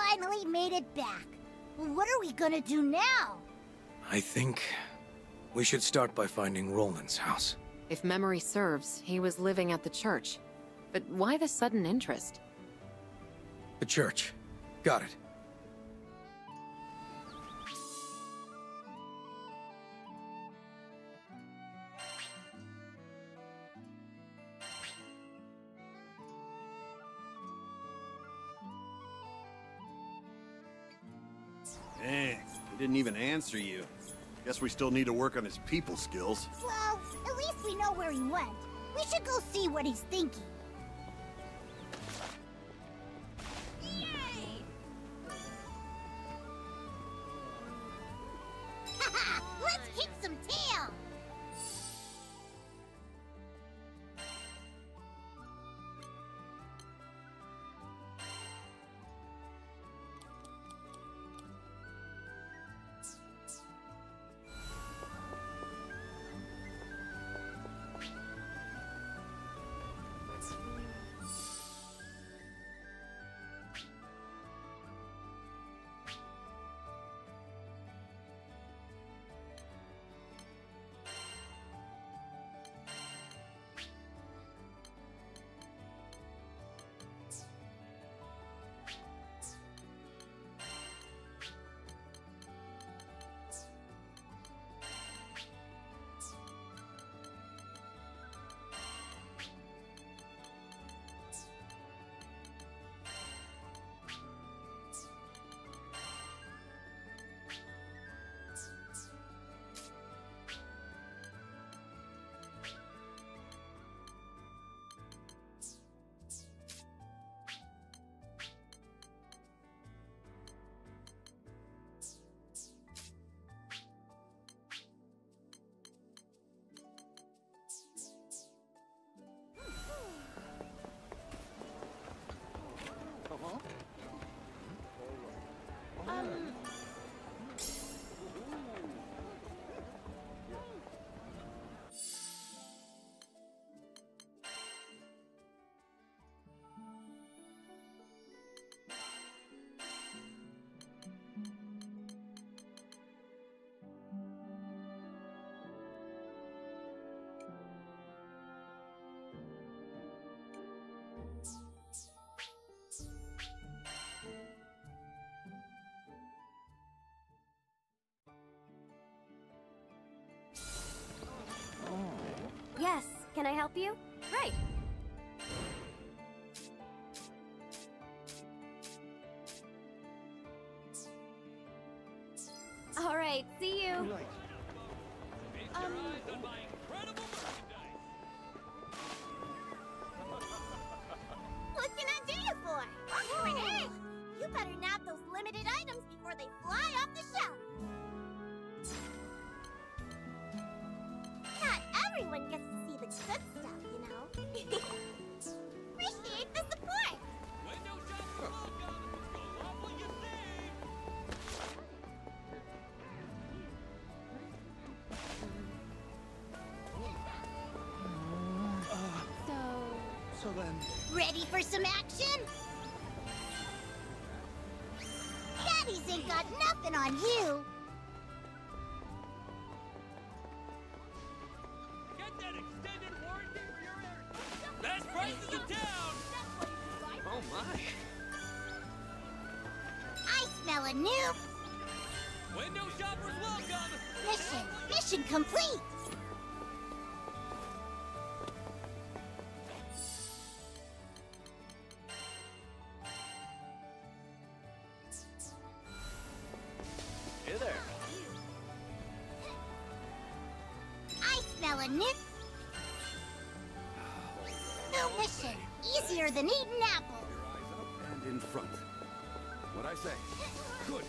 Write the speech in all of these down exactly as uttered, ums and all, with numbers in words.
finally made it back. What are we gonna do now? I think we should start by finding Roland's house. If memory serves, he was living at the church. But why the sudden interest? The church. Got it. Eh, he didn't even answer you. Guess we still need to work on his people skills. Well, at least we know where he went. We should go see what he's thinking. Yay! Haha! Let's kick some tail! Yes, can I help you? Right. All right, see you. Um, What can I do you for? Hey, you better nab those limited items before they fly off the shelf. Not everyone gets to see the good stuff, you know. Appreciate the support. so... So then... Ready for some action? Daddies ain't got nothing on you. Get that extended warranty for your air. Best prices in town. Oh my. I smell a new Window shoppers welcome. mission. Mission complete. Hey there. I smell a new new mission. Easier than eating apples. Your eyes up and in front. What'd I say? Good.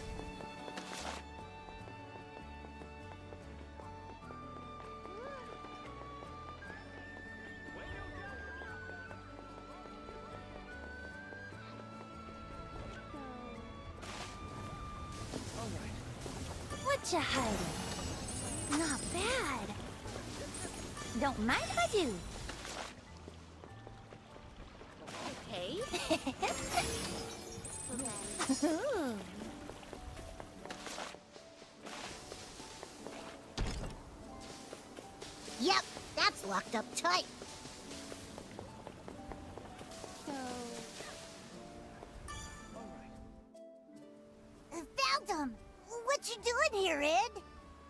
What you hiding? Not bad. Don't mind if I do. Okay. Yep, that's locked up tight. So... Found him! What you doing here, Ed?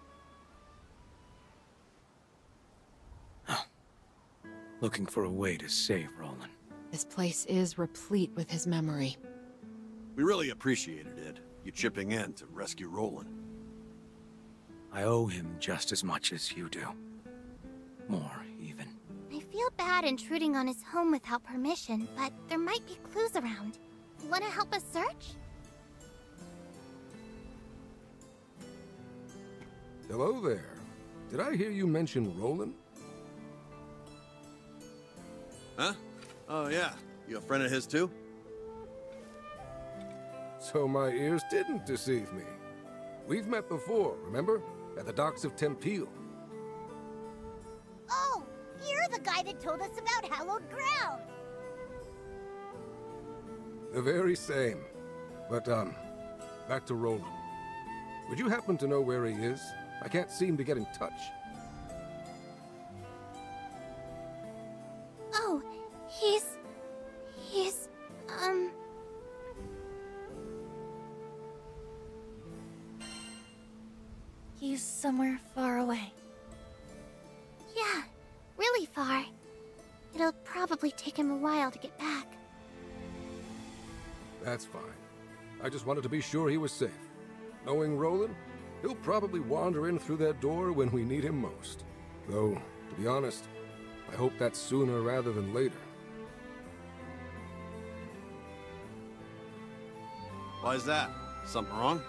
Looking for a way to save Roland. This place is replete with his memory. We really appreciated it, you chipping in to rescue Roland. I owe him just as much as you do. More, even. I feel bad intruding on his home without permission, but there might be clues around. Want to help us search? Hello there. Did I hear you mention Roland? Huh? Oh yeah, you a friend of his too? So my ears didn't deceive me. We've met before, remember? At the docks of Tempeal. Oh, you're the guy that told us about hallowed ground. The very same. But, um, back to Roland. Would you happen to know where he is? I can't seem to get in touch. Oh, he's... he's... um... He's somewhere far away. Yeah, really far. It'll probably take him a while to get back. That's fine. I just wanted to be sure he was safe. Knowing Roland, he'll probably wander in through that door when we need him most. Though, to be honest, I hope that's sooner rather than later. Why is that? Something wrong?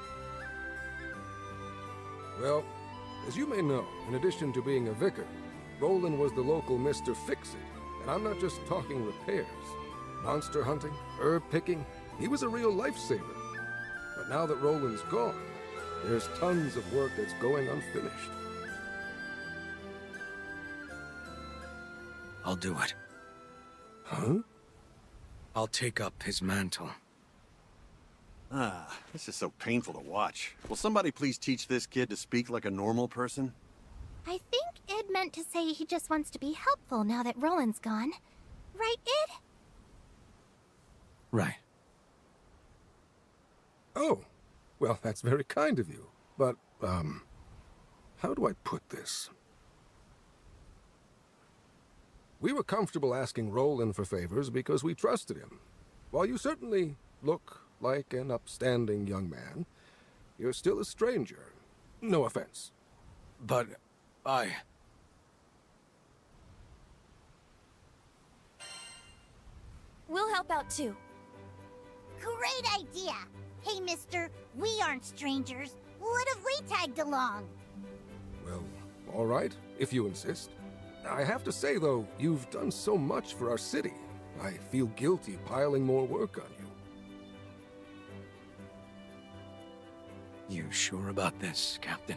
Well, as you may know, in addition to being a vicar, Roland was the local Mister Fix-It, and I'm not just talking repairs. Monster hunting, herb picking, he was a real lifesaver. But now that Roland's gone, there's tons of work that's going unfinished. I'll do it. Huh? I'll take up his mantle. Ah, this is so painful to watch. Will somebody please teach this kid to speak like a normal person? I think Ed meant to say he just wants to be helpful now that Roland's gone. Right, Ed? Right. Oh, well, that's very kind of you. But, um, how do I put this? We were comfortable asking Roland for favors because we trusted him. While you certainly look like an upstanding young man, you're still a stranger. No offense. But I... We'll help out too. Great idea! Hey, mister, we aren't strangers. What if we tagged along? Well, all right, if you insist. I have to say, though, you've done so much for our city. I feel guilty piling more work on you. You sure about this, Captain?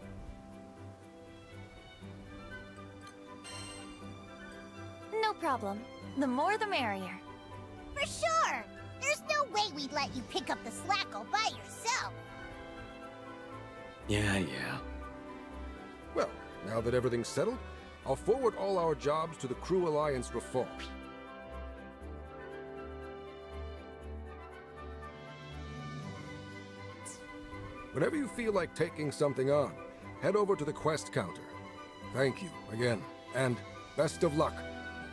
No problem. The more the merrier. For sure! There's no way we'd let you pick up the slack all by yourself. Yeah, yeah. Well, now that everything's settled, I'll forward all our jobs to the Crew Alliance Reform. Whenever you feel like taking something on, head over to the quest counter. Thank you again, and best of luck.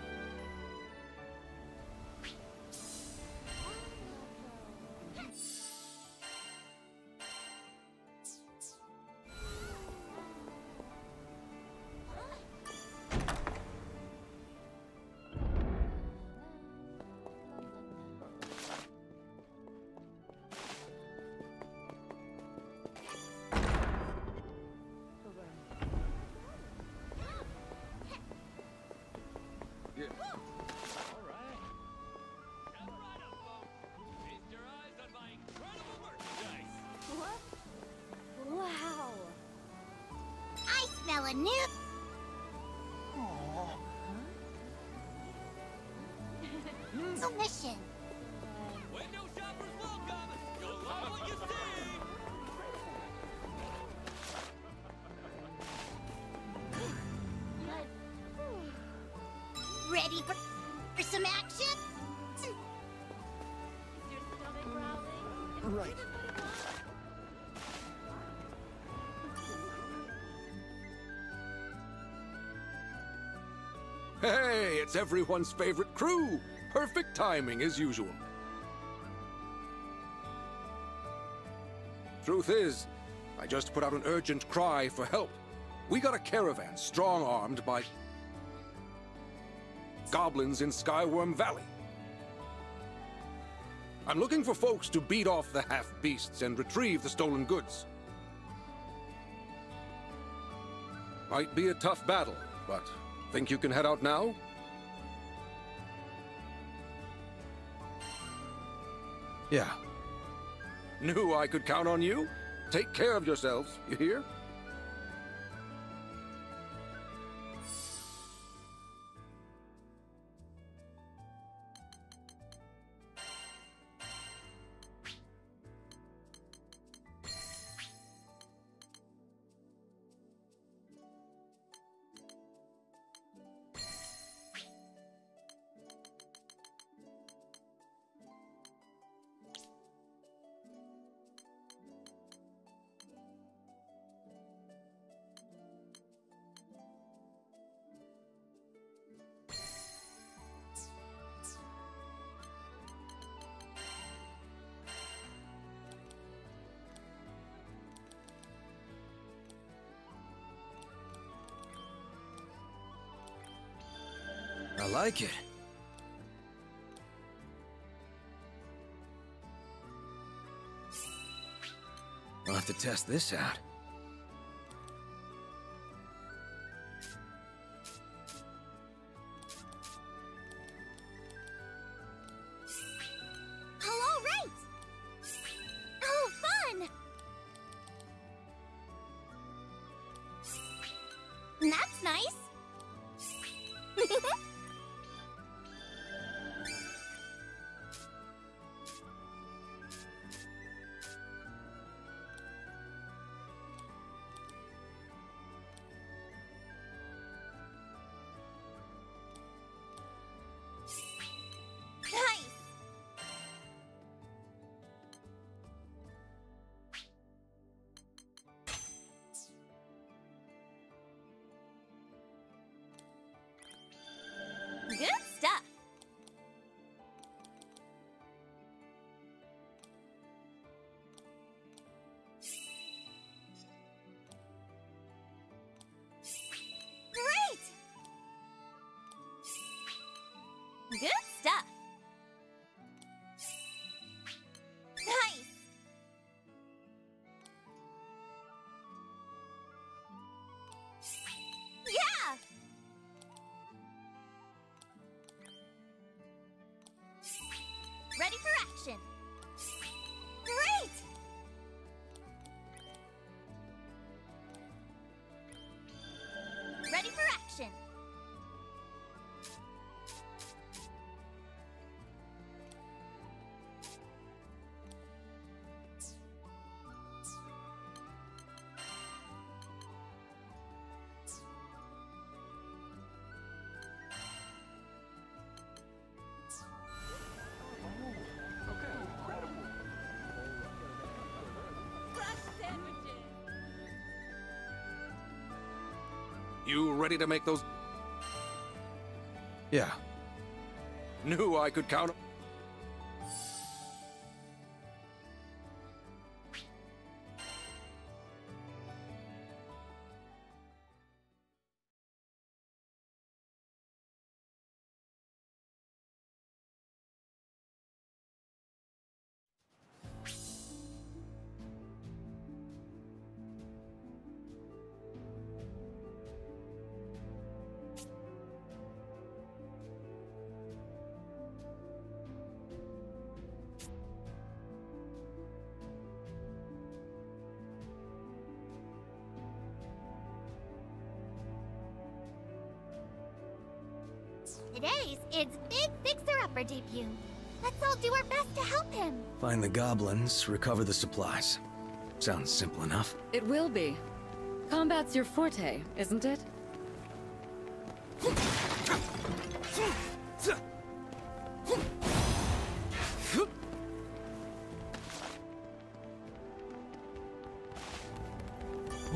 Wow. I smell a new... A mission. Window shoppers welcome! Ready for, for some action? Is your stomach growling? Right. Hey, it's everyone's favorite crew! Perfect timing, as usual. Truth is, I just put out an urgent cry for help. We got a caravan strong-armed by goblins in Skyworm Valley. I'm looking for folks to beat off the half-beasts and retrieve the stolen goods. Might be a tough battle, but think you can head out now? Yeah. Knew I could count on you. Take care of yourselves, you hear? I like it. I'll have to test this out. Hello, right! Oh, fun! That's nice. Nice! Good stuff! Great! Good stuff! Nice! Yeah! Ready for action! Great! Ready for action! You ready to make those? Yeah. Knew I could count. Today's its big fixer-upper debut. Let's all do our best to help him. Find the goblins, recover the supplies. Sounds simple enough. It will be. Combat's your forte, isn't it?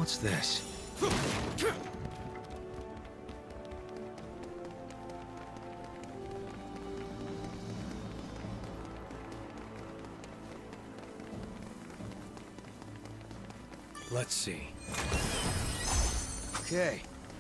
What's this? Let's see. Okay.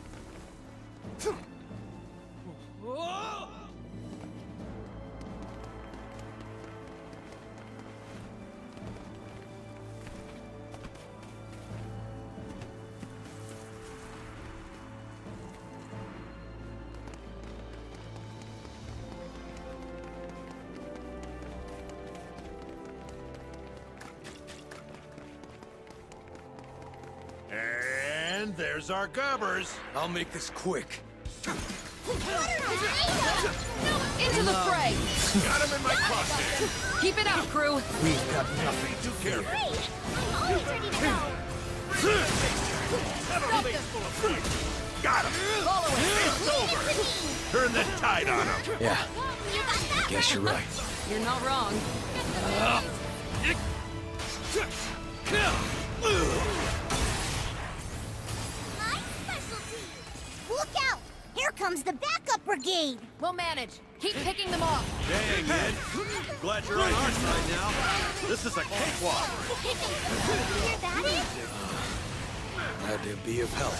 And there's our gobbers. I'll make this quick. Into the fray! Got him in my crosshair. Keep it up, crew! We've got nothing to fear. Great! I'm always ready to go. Another face full of fright. Got him. Follow it! It's over. Turn the tide on him. Yeah, You got that? guess you're right. You're not wrong. My specialty. Look out! Here comes the backup brigade. We'll manage. Keep picking them off. Dang, Ed. Glad you're on our side now. This is a cakewalk. Hear that is? Glad to be of help.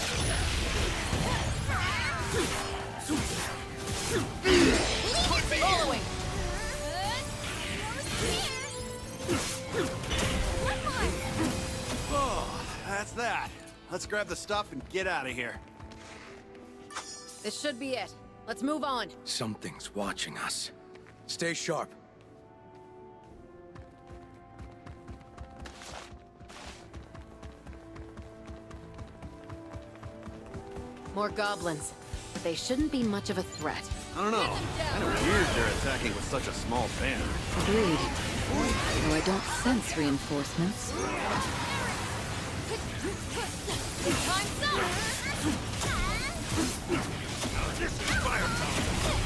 Following. Oh, that's that. Let's grab the stuff and get out of here. This should be it. Let's move on. Something's watching us. Stay sharp. More goblins. But they shouldn't be much of a threat. I don't know. Kind of weird they're attacking with such a small band. Agreed. Though I don't sense reinforcements. Time's up! This is firepower.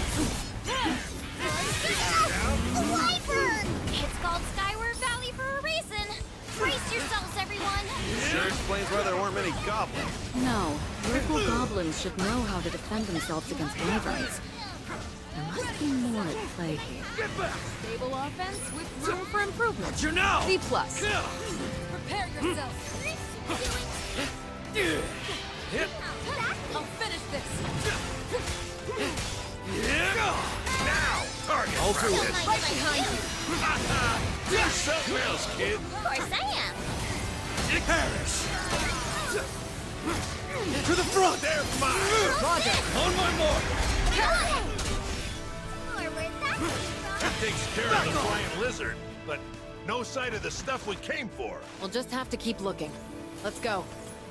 A wyvern! It's called Skyward Valley for a reason. Brace yourselves, everyone! Sure explains why there weren't many goblins. No. Local goblins should know how to defend themselves against wyverns. There must be more at play here. Stable offense with room for improvement. You know! B plus. Prepare yourself. I'll finish this. Now, target. I'll do it. Right behind you. Do something else, kid. Of course I am. Paris! To the front! They're mine. Roger. On my mark! Or where'd that come from? That takes care of the flying lizard, but no sight of the stuff we came for. We'll just have to keep looking. Let's go.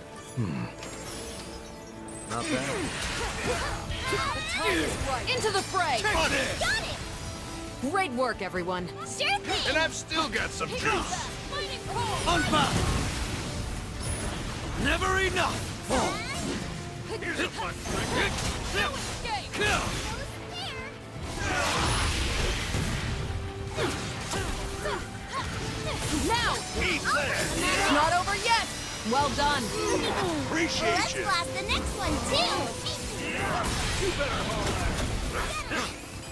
Not bad. The time is right. Into the fray. On it! Got it! Great work, everyone. Sure thing! And I've still got some juice. Fighting cold! Unbound! Never enough! Here's a fun trick. Now! Eat that. It's not over yet! Well done. Appreciate Let's you. blast the next one, too! You better hold on.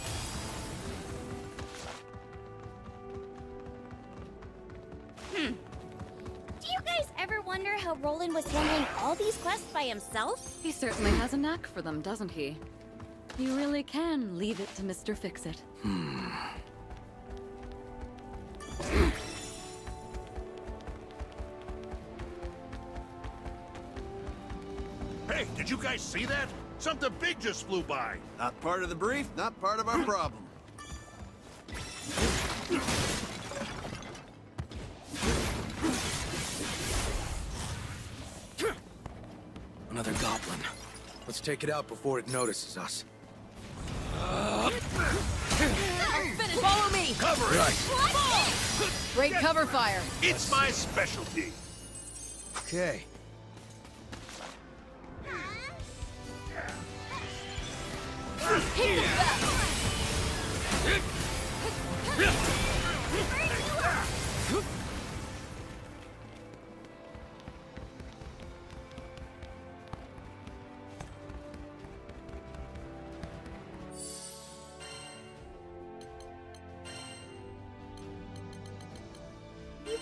Hmm. Do you guys ever wonder how Roland was handling all these quests by himself? He certainly has a knack for them, doesn't he? You really can leave it to Mister Fix-It. Hey, did you guys see that? Something big just flew by. Not part of the brief, not part of our problem. Another goblin. Let's take it out before it notices us. Finish. Follow me! Cover it. Right. Great cover fire. It's my specialty. Okay. Hit the bell.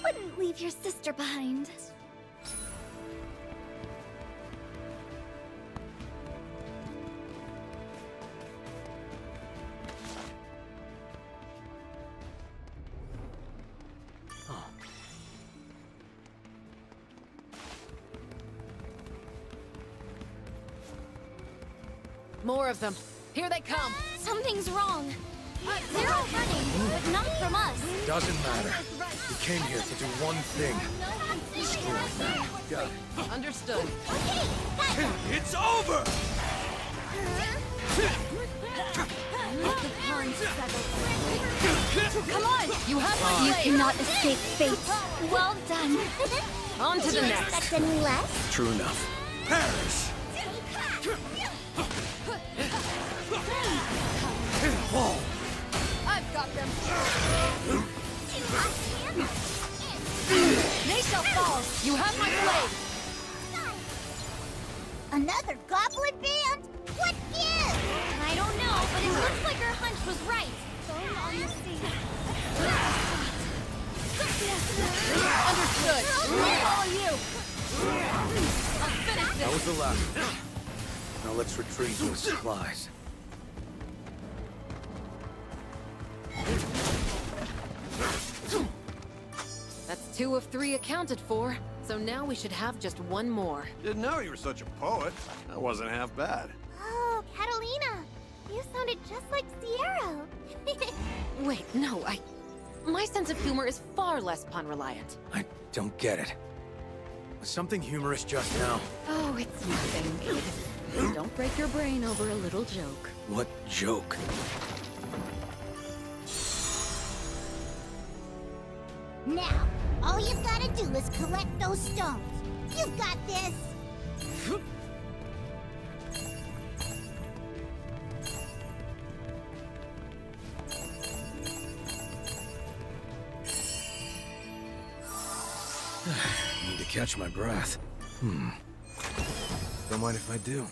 wouldn't leave your sister behind. More of them. Here they come. Something's wrong. They're all running, but not from us. Doesn't matter. We came here to do one thing. Destroy them. Got it. Understood. Okay, It's over! come on! You have my You blade. cannot escape fate. Well done. On to the Did you next. expect any less? True enough. Perish! Whoa! I've got them. They shall fall. You have my blade. Another goblin band? What gives? I don't know, but it looks like our hunch was right. Understood. I'll follow you. I'll finish That this. was the last one. Now let's retrieve those supplies. That's two of three accounted for. So now we should have just one more. Didn't know you were such a poet. That wasn't half bad. Oh, Catalina. You sounded just like Sierra. Wait, no, I... My sense of humor is far less pun-reliant. I don't get it. Was something humorous just now? Oh, it's nothing, Edith. Don't break your brain over a little joke. What joke? Now, all you've got to do is collect those stones. You've got this. Need to catch my breath. Hmm. Don't mind if I do.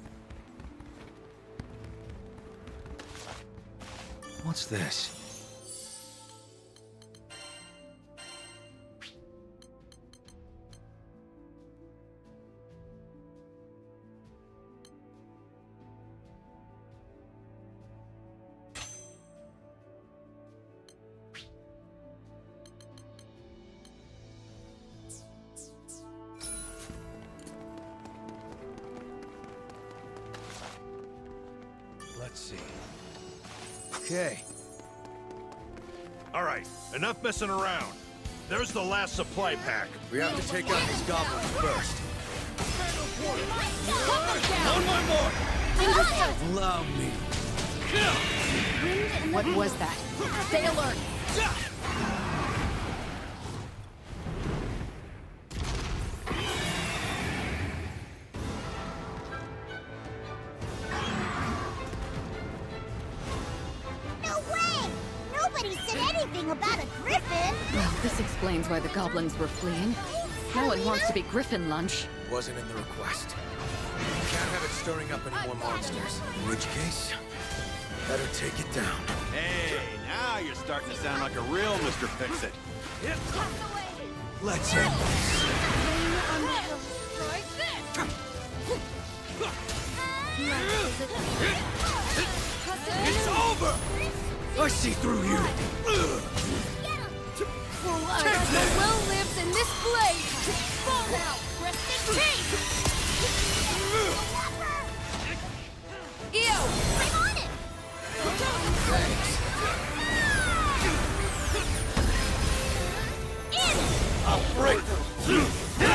What's this? Let's see. Okay. All right, enough messing around. There's the last supply pack. We have to take out these goblins first. Understood. Allow me. What was that? Stay alert! No way! Nobody said anything about a griffin. Well, this explains why the goblins were fleeing. No one wants to be griffin lunch. Wasn't in the request. Can't have it stirring up any more monsters. In which case, better take it down. Hey, now you're starting to sound like a real Mister Fix-It. Let's end this. It's over! I see through you! The will lives in this blade! Fall now! Rest in peace! Ew! I'm on it! Thanks. I'll break them!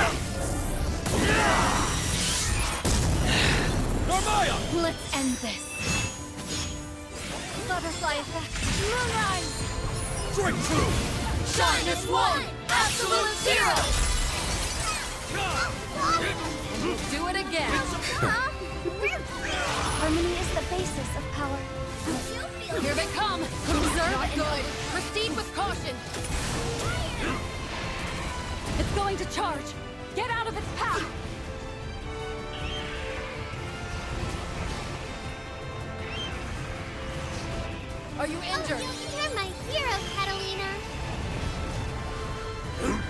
Normaya! Let's end this. Butterfly effect. Moonrise! Strike true! Shine as one! Absolute zero! Do it again! Harmony is the basis of power. Here they come! Observe Not good! Proceed with caution! It's going to charge! Get out of its path! Are you injured? You're my hero, Catalina.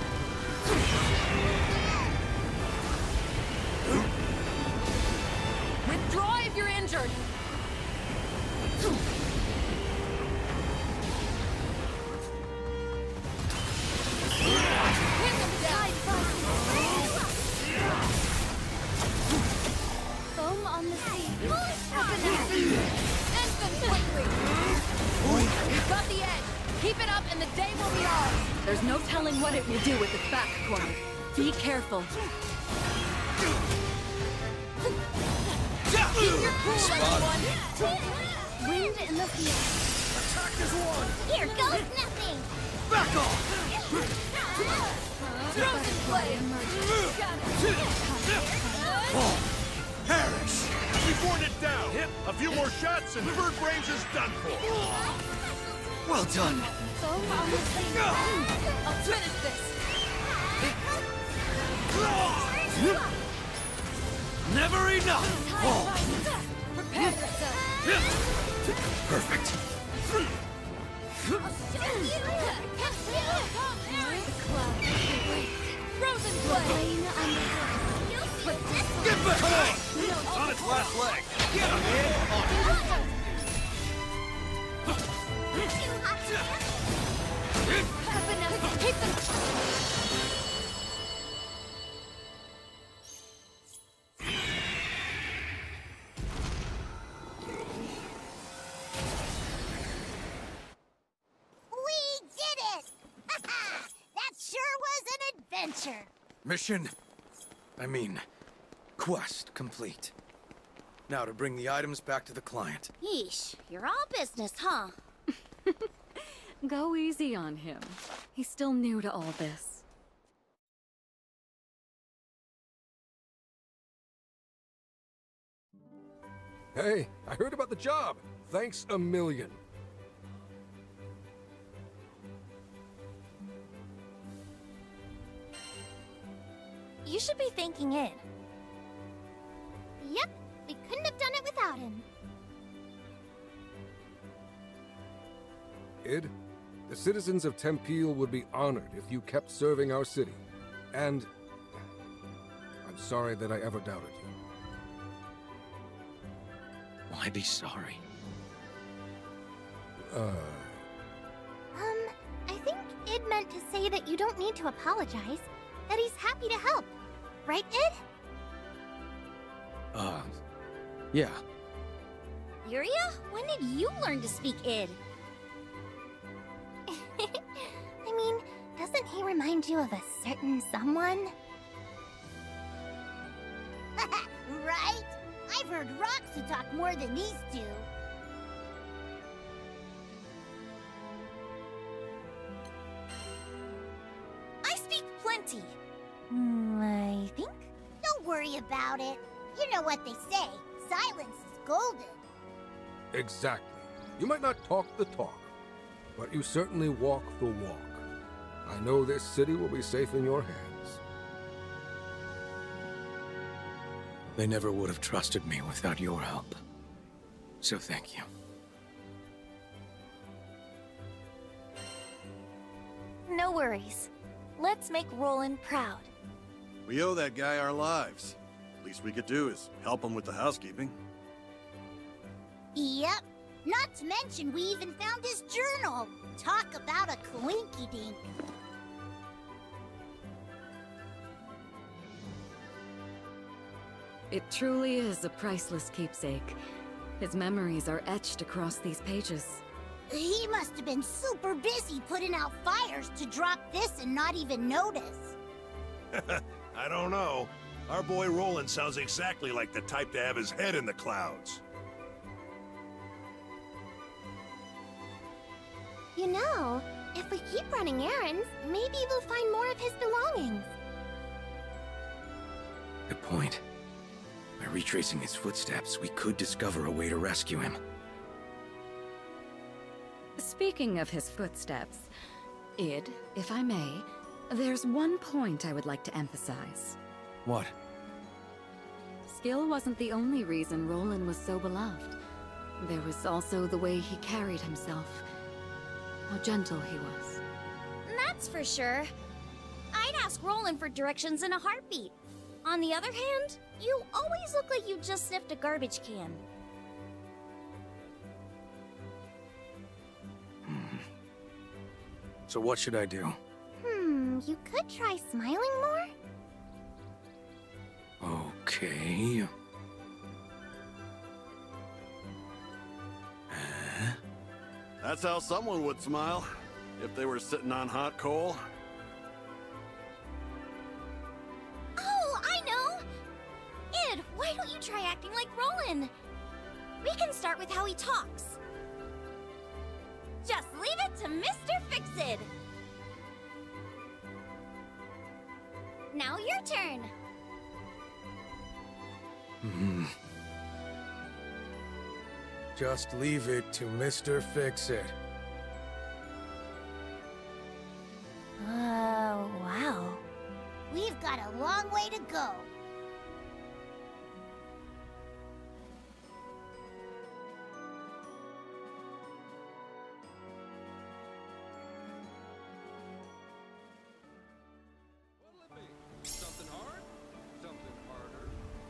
They will be ours! There's no telling what it will do with its back corner. Be careful. Keep your cool, everyone! Wind in the field. Attack is one! Here goes nothing! Back off! Frozen play! Oh, perish! We've worn it down. A few more shots and Bird Brains is done for. Well done. I'll finish this! Never enough! Oh, Prepare yourself! perfect. Frozen play! Get back! Come on! On its last leg. Get him, man! Keep them! We did it! That sure was an adventure. Mission, I mean, quest complete. Now to bring the items back to the client. Yeesh, you're all business, huh? Go easy on him. He's still new to all this. Hey, I heard about the job. Thanks a million. You should be thanking it. Yep, we couldn't have done it without him. Id, the citizens of Tempeel would be honored if you kept serving our city. And I'm sorry that I ever doubted you. Why be sorry? Uh... Um, I think Id meant to say that you don't need to apologize, that he's happy to help. Right, Id? Uh... Yeah. Yuria, when did you learn to speak Id? I mean, doesn't he remind you of a certain someone? Right? I've heard Roxy talk more than these two. I speak plenty. Hmm, I think? Don't worry about it. You know what they say, silence is golden. Exactly. You might not talk the talk, but you certainly walk the walk. I know this city will be safe in your hands. They never would have trusted me without your help. So thank you. No worries. Let's make Roland proud. We owe that guy our lives. Least we could do is help him with the housekeeping. Yep. Not to mention, we even found his journal. Talk about a coinky-dink. It truly is a priceless keepsake. His memories are etched across these pages. He must have been super busy putting out fires to drop this and not even notice. I don't know. Our boy Roland sounds exactly like the type to have his head in the clouds. You know, if we keep running errands, maybe we'll find more of his belongings. Good point. By retracing his footsteps, we could discover a way to rescue him. Speaking of his footsteps, Id, if I may, there's one point I would like to emphasize. What? Skill wasn't the only reason Roland was so beloved. There was also the way he carried himself. How gentle he was. That's for sure. I'd ask Roland for directions in a heartbeat. On the other hand, you always look like you just sniffed a garbage can. Hmm. So what should I do? Hmm, you could try smiling more? Okay. Uh, That's how someone would smile. If they were sitting on hot coal? Oh, I know! Id, why don't you try acting like Roland? We can start with how he talks. Just leave it to Mister Fix-It! Now your turn. Hmm. Just leave it to Mister Fix-It. Oh, wow. We've got a long way to go. What'll it be? Something hard? Something harder?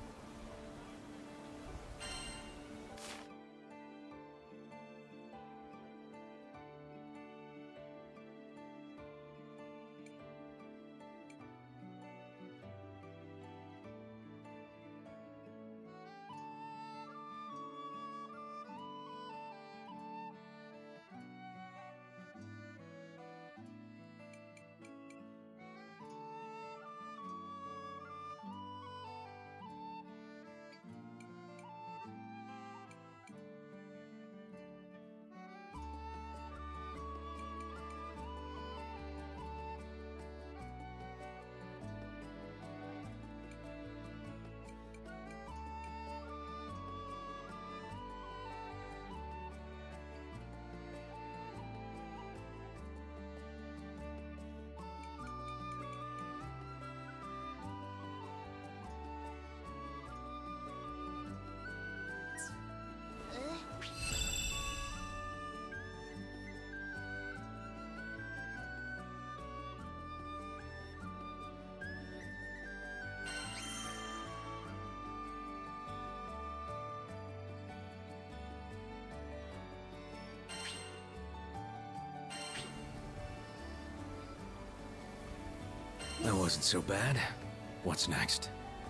That wasn't so bad. What's next?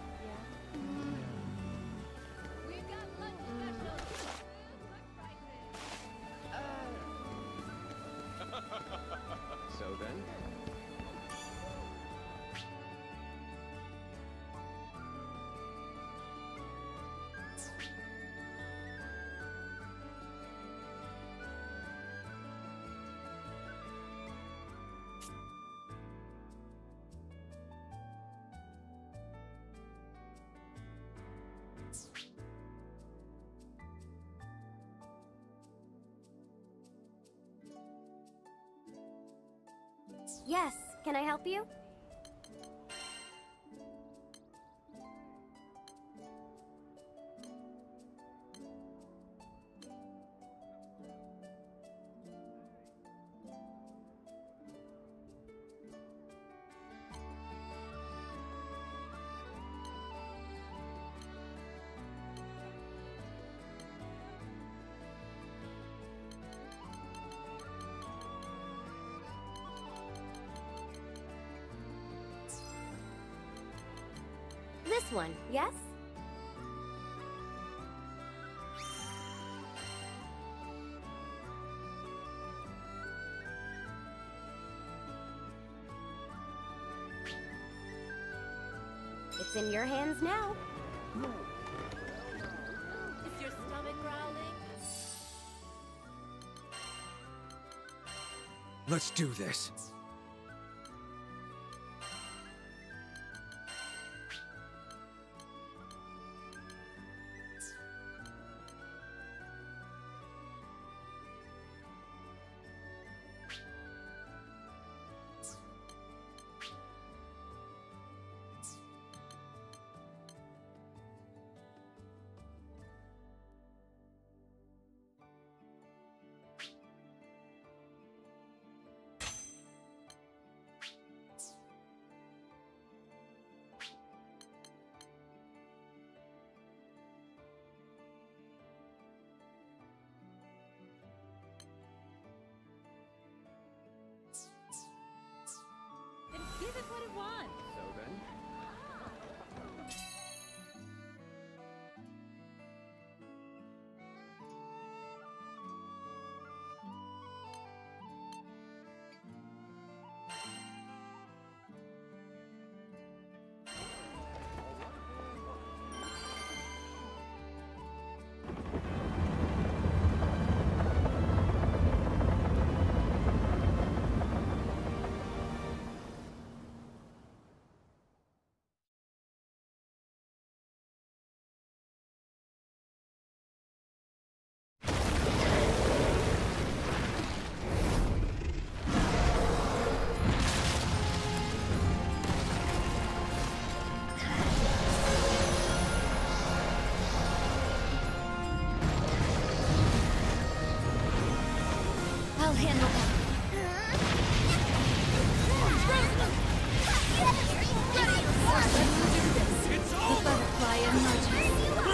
We've got lunch specials. Look prices. So then? Yes, can I help you? This one, yes? It's in your hands now. Is your stomach growling? Let's do this. handle them. The butterfly emerges.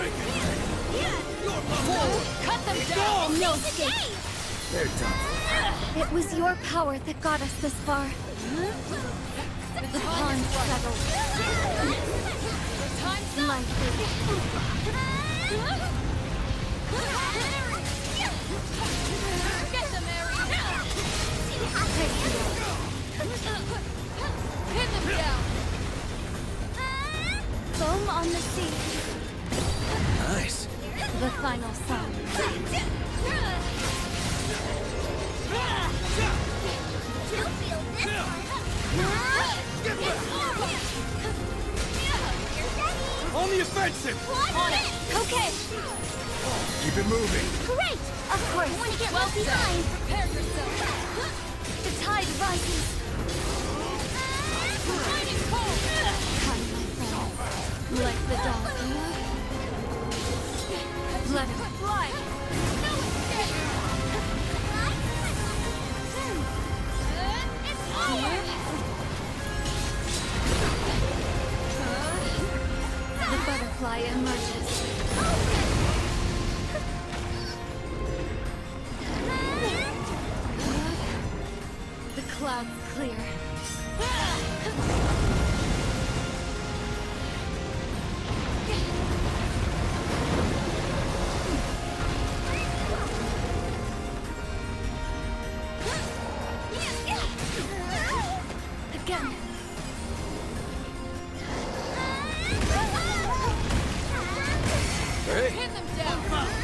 Cut them down! No escape! They're done. It was your power that got us this far. The pond settled. Life is Get them, Mary! Take them out. Pin them down! Foam on the sea. Nice. The final song. On the offensive! On it! Okay! Keep it moving. Great! Of course, want to get left behind. Prepare yourself! The tide rises! Shining cold! Come, my friend. Like the dog. Let it fly! No escape! It's over! The butterfly emerges. The clouds clear. Again. Hey! Pin them down!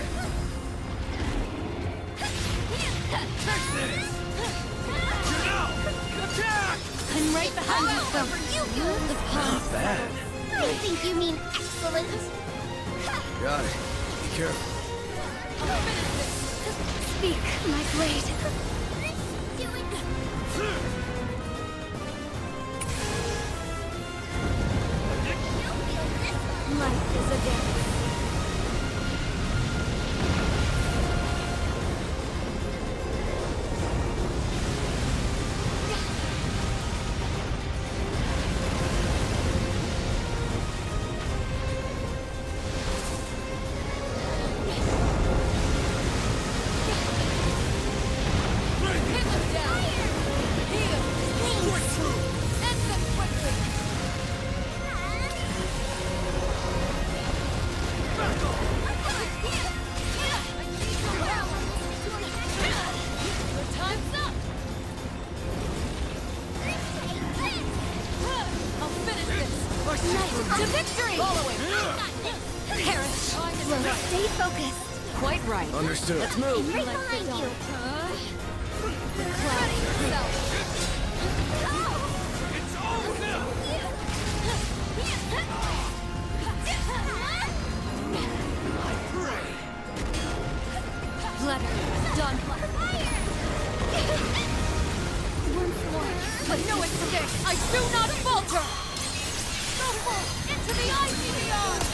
I'm right behind you, Phil. The pond. Not bad. I think you mean excellent. Got it. Be careful. Speak, my blade. Doing Life is a dance. Hit them down. Heal. End them quickly. Your time's up. I'll finish this. Nice. To victory. Following. Perish. Slow. Stay focused. Quite right. Understood. Let's move. right behind you. The cloud itself. Letter. Done. Once more. But no escape. I do not falter. Stumble into the icy beyond.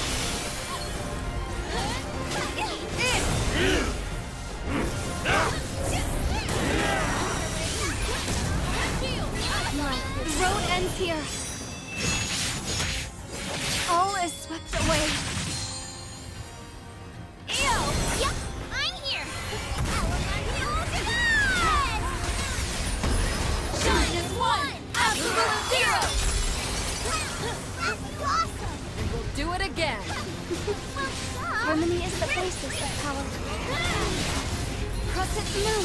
The road ends here. All is swept away. Ew! Yep, I'm here. Shine is one. Absolute zero. That's awesome. And we'll do it again. Harmony is the basis of power. Cross its moon.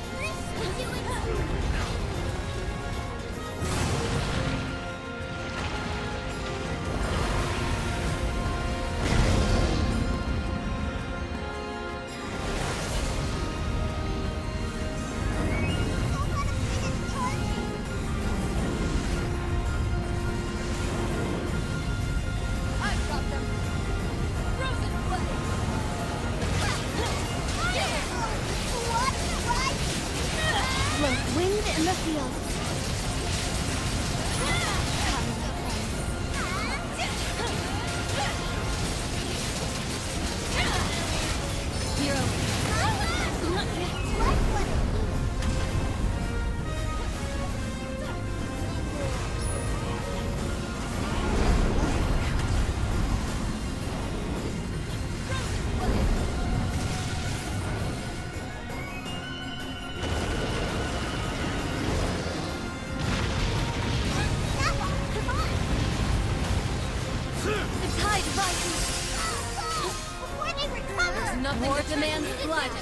I've got them. Frozen blade. Like wind in the field. Hero. Nothing more demands blood.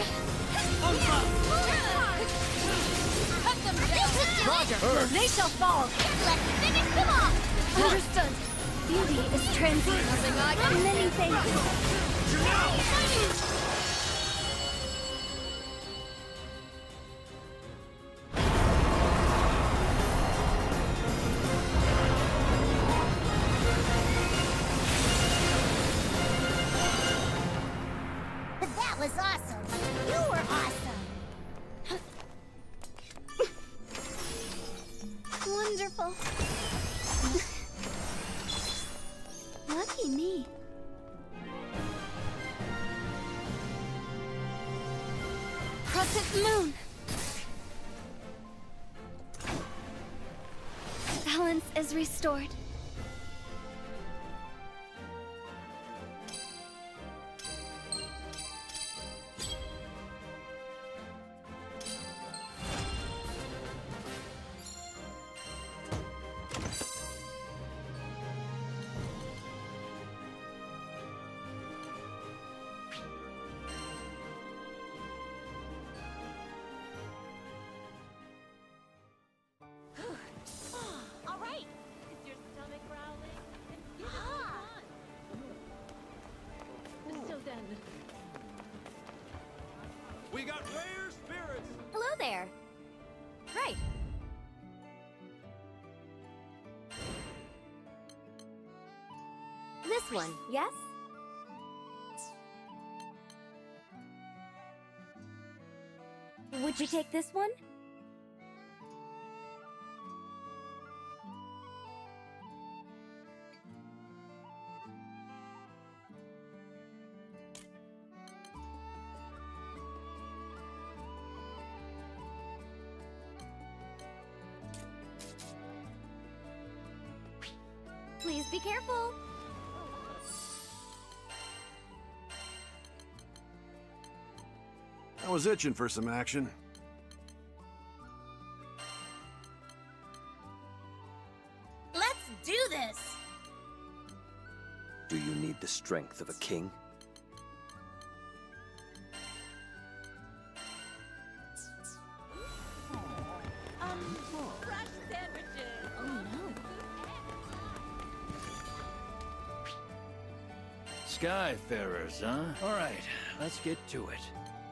Cut them down. Roger. They shall fall. Let's finish them off! Understood. Beauty is transient. Nothing I can. Many thanks. That was awesome. You were awesome. Wonderful. Lucky me. Crescent moon. Balance is restored. We got rare spirits! Hello there. Right. This one, yes? Would you take this one? Please be careful. I was itching for some action. Let's do this. Do you need the strength of a king? Um, fresh sandwiches. Oh no. Skyfarers, huh? All right, let's get to it.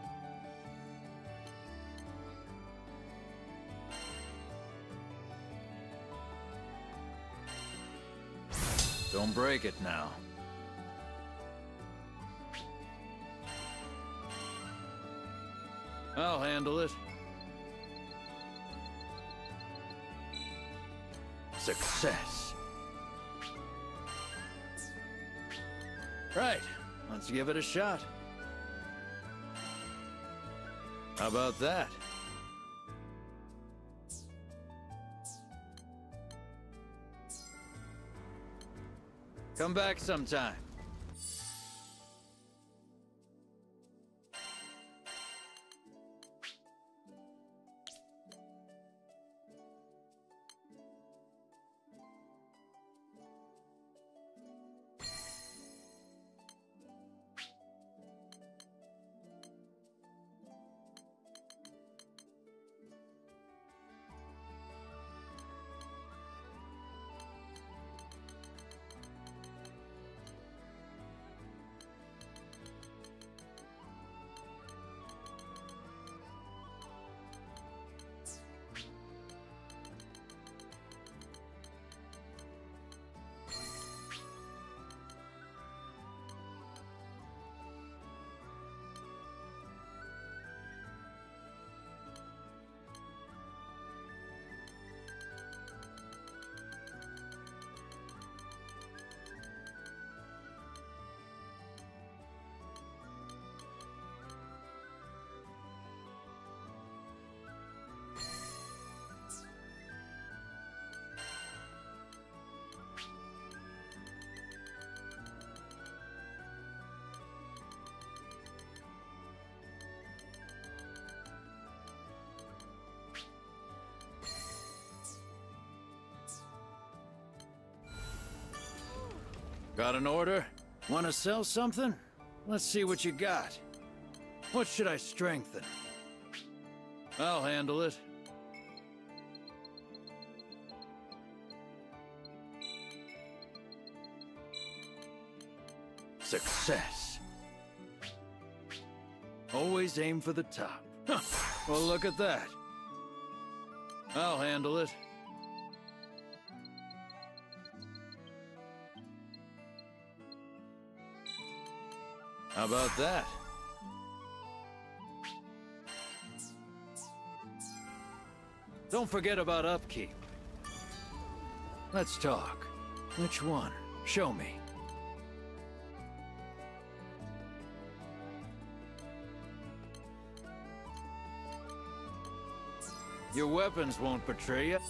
Don't break it now. I'll handle it. Success. Right, let's give it a shot. How about that? Come back sometime. Got an order? Want to sell something? Let's see what you got. What should I strengthen? I'll handle it. Success. Always aim for the top. Huh. Well, look at that. I'll handle it. How about that? Don't forget about upkeep. Let's talk. Which one? Show me. Your weapons won't betray you.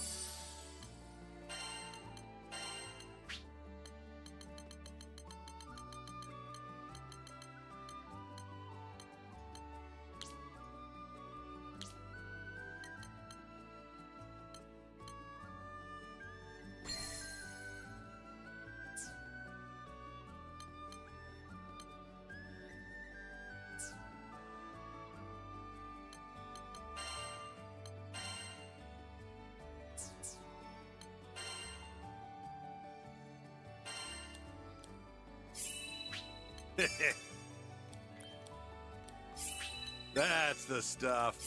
That's the stuff.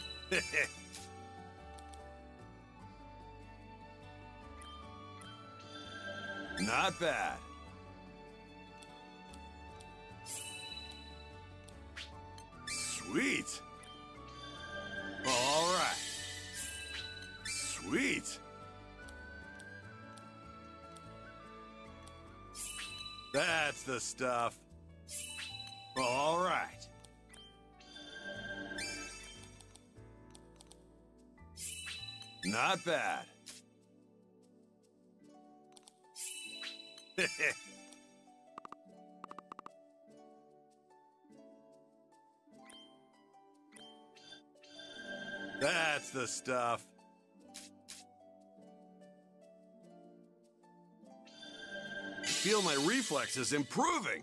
Not bad. Sweet. All right. Sweet. That's the stuff. All right. Not bad. That's the stuff. I feel my reflexes improving.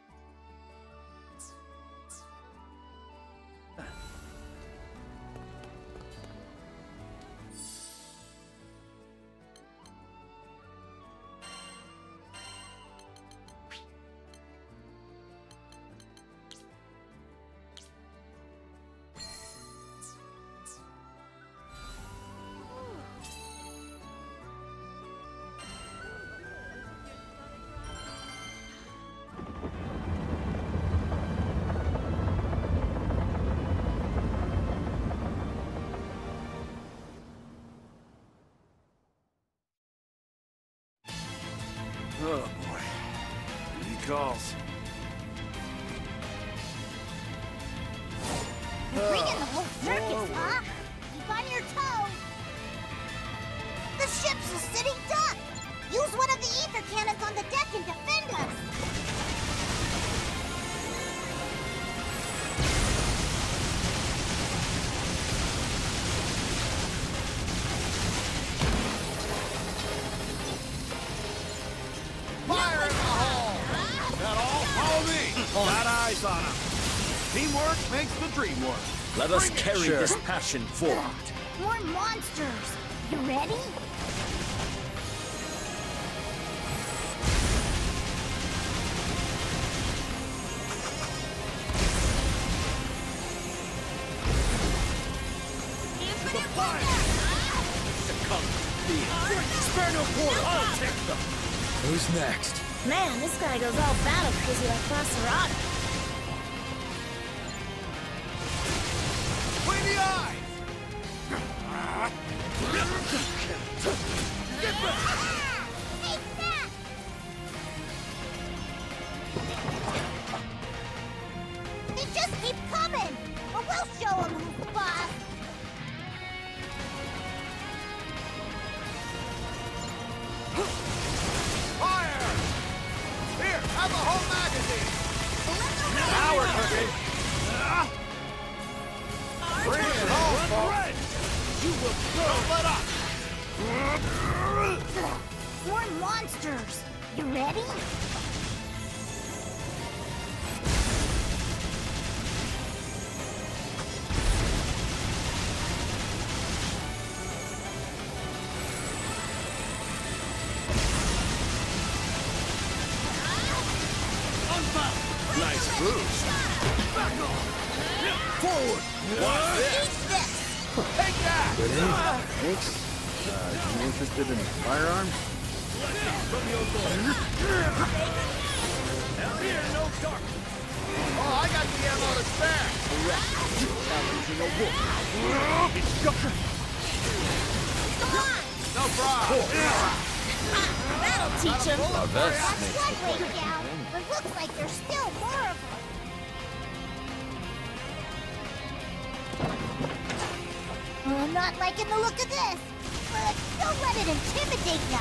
Oh boy. He calls. You're bringing the whole circus, huh? Keep on your toes. The ship's a sitting duck. Use one of the ether cannons on the deck and defend us. Fire in the hole! That all? Follow me! Got eyes on him. Teamwork makes the dream work. Let us Bring it. carry Sure. this passion forward. More monsters. You ready? The fire! Succumb to fear. Spare no quarter. I'll take them. Who's next? Man, this guy goes all battle crazy like Basarada. Clean the eyes! Get back! Take that! They just keep coming! But we'll show them who's boss! Fire! Here, have a whole magazine! Now we're cooking! Bring it home, folks! You will don't let up! More monsters! You ready? nice boost. Forward! Watch this! Take that! Thanks. Uh, you interested in firearms? Hell here, no dark. Oh, I got the ammo to spare. Challenging a wolf. No problem. That'll teach him. Our vest That's makes one way down, but looks like there's still more of them. Well, I'm not liking the look of this, but don't let it intimidate you.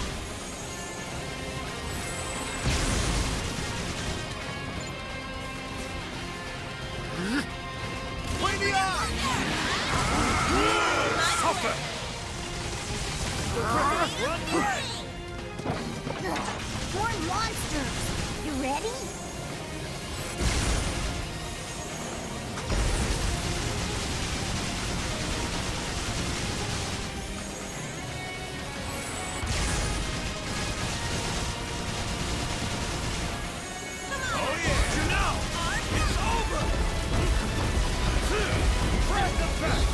Play the eye! Suffer! Run right! More monsters. You ready? Oh yeah! You know! It's over! Press the back!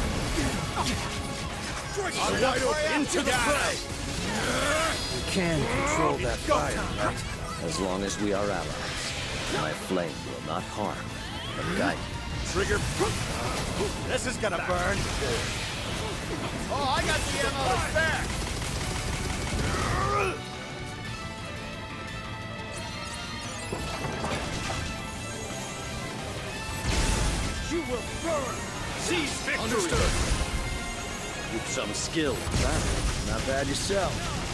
Wide open into the fray! We can control that fire, right? As long as we are allies. My flame will not harm, but guide you. Trigger! This is gonna burn! Oh, I got the ammo to spare! You will burn! Seize victory! Understood. With some skill, that not bad yourself.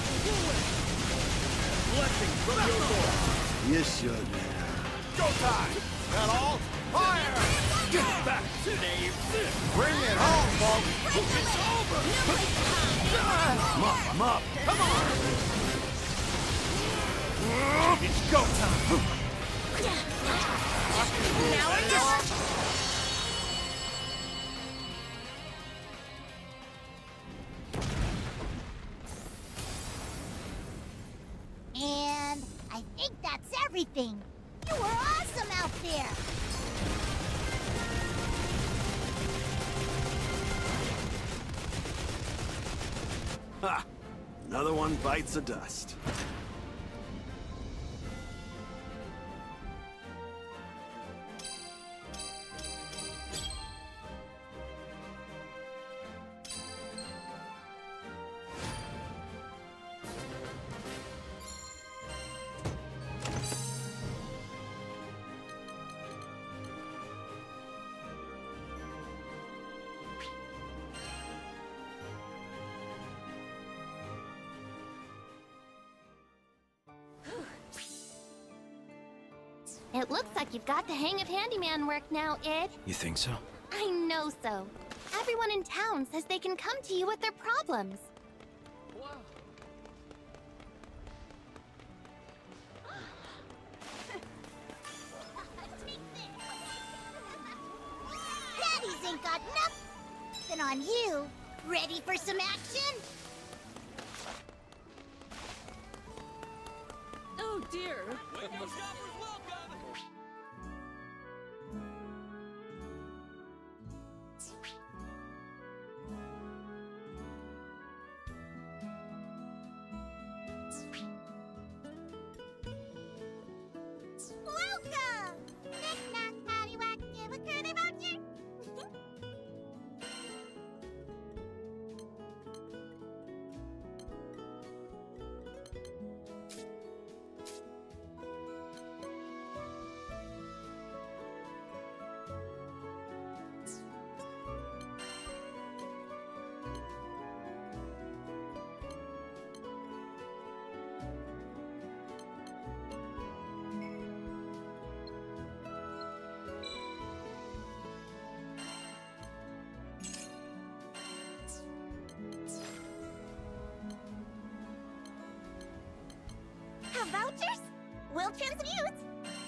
Blessing from your lord! Yes, sir. Go time! That all? Fire! Get back, Dave! Bring it home, folks! It's over! Mop, mop! Come on! It's go time! Now or never. And I think that's everything. You were awesome out there. Ha! Another one bites the dust. It looks like you've got the hang of handyman work now, Id. You think so? I know so. Everyone in town says they can come to you with their problems. Daddies ain't got nothing on you. Ready for some action? Oh dear. Window shoppers welcome! Welcome! Knick knack, paddywhack, give a curly voucher. Have vouchers? We'll transmute.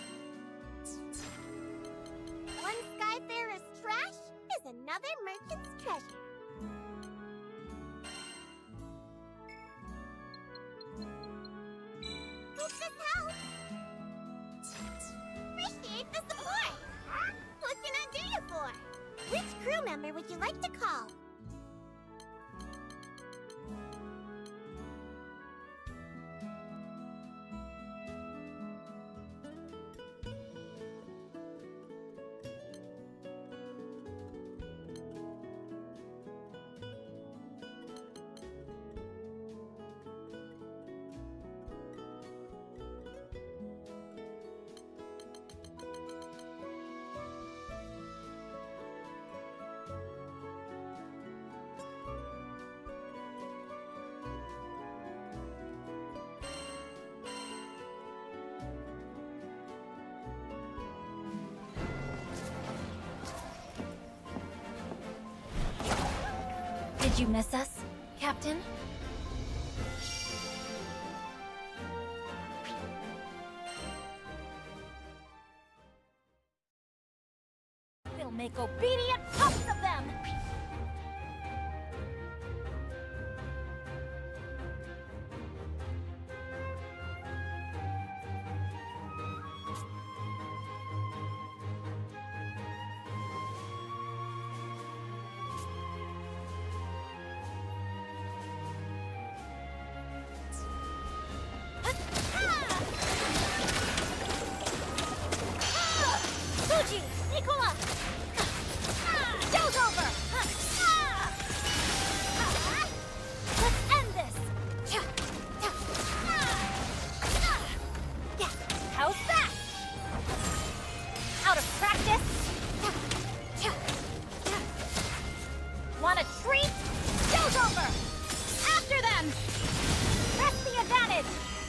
One Skyfarer's trash is another merchant's treasure. Hope this helps. Appreciate the support. Which crew member would you like to call? Did you miss us, Captain? We'll make obedient pups of them! Want a treat? Show's over! After them! Press the advantage!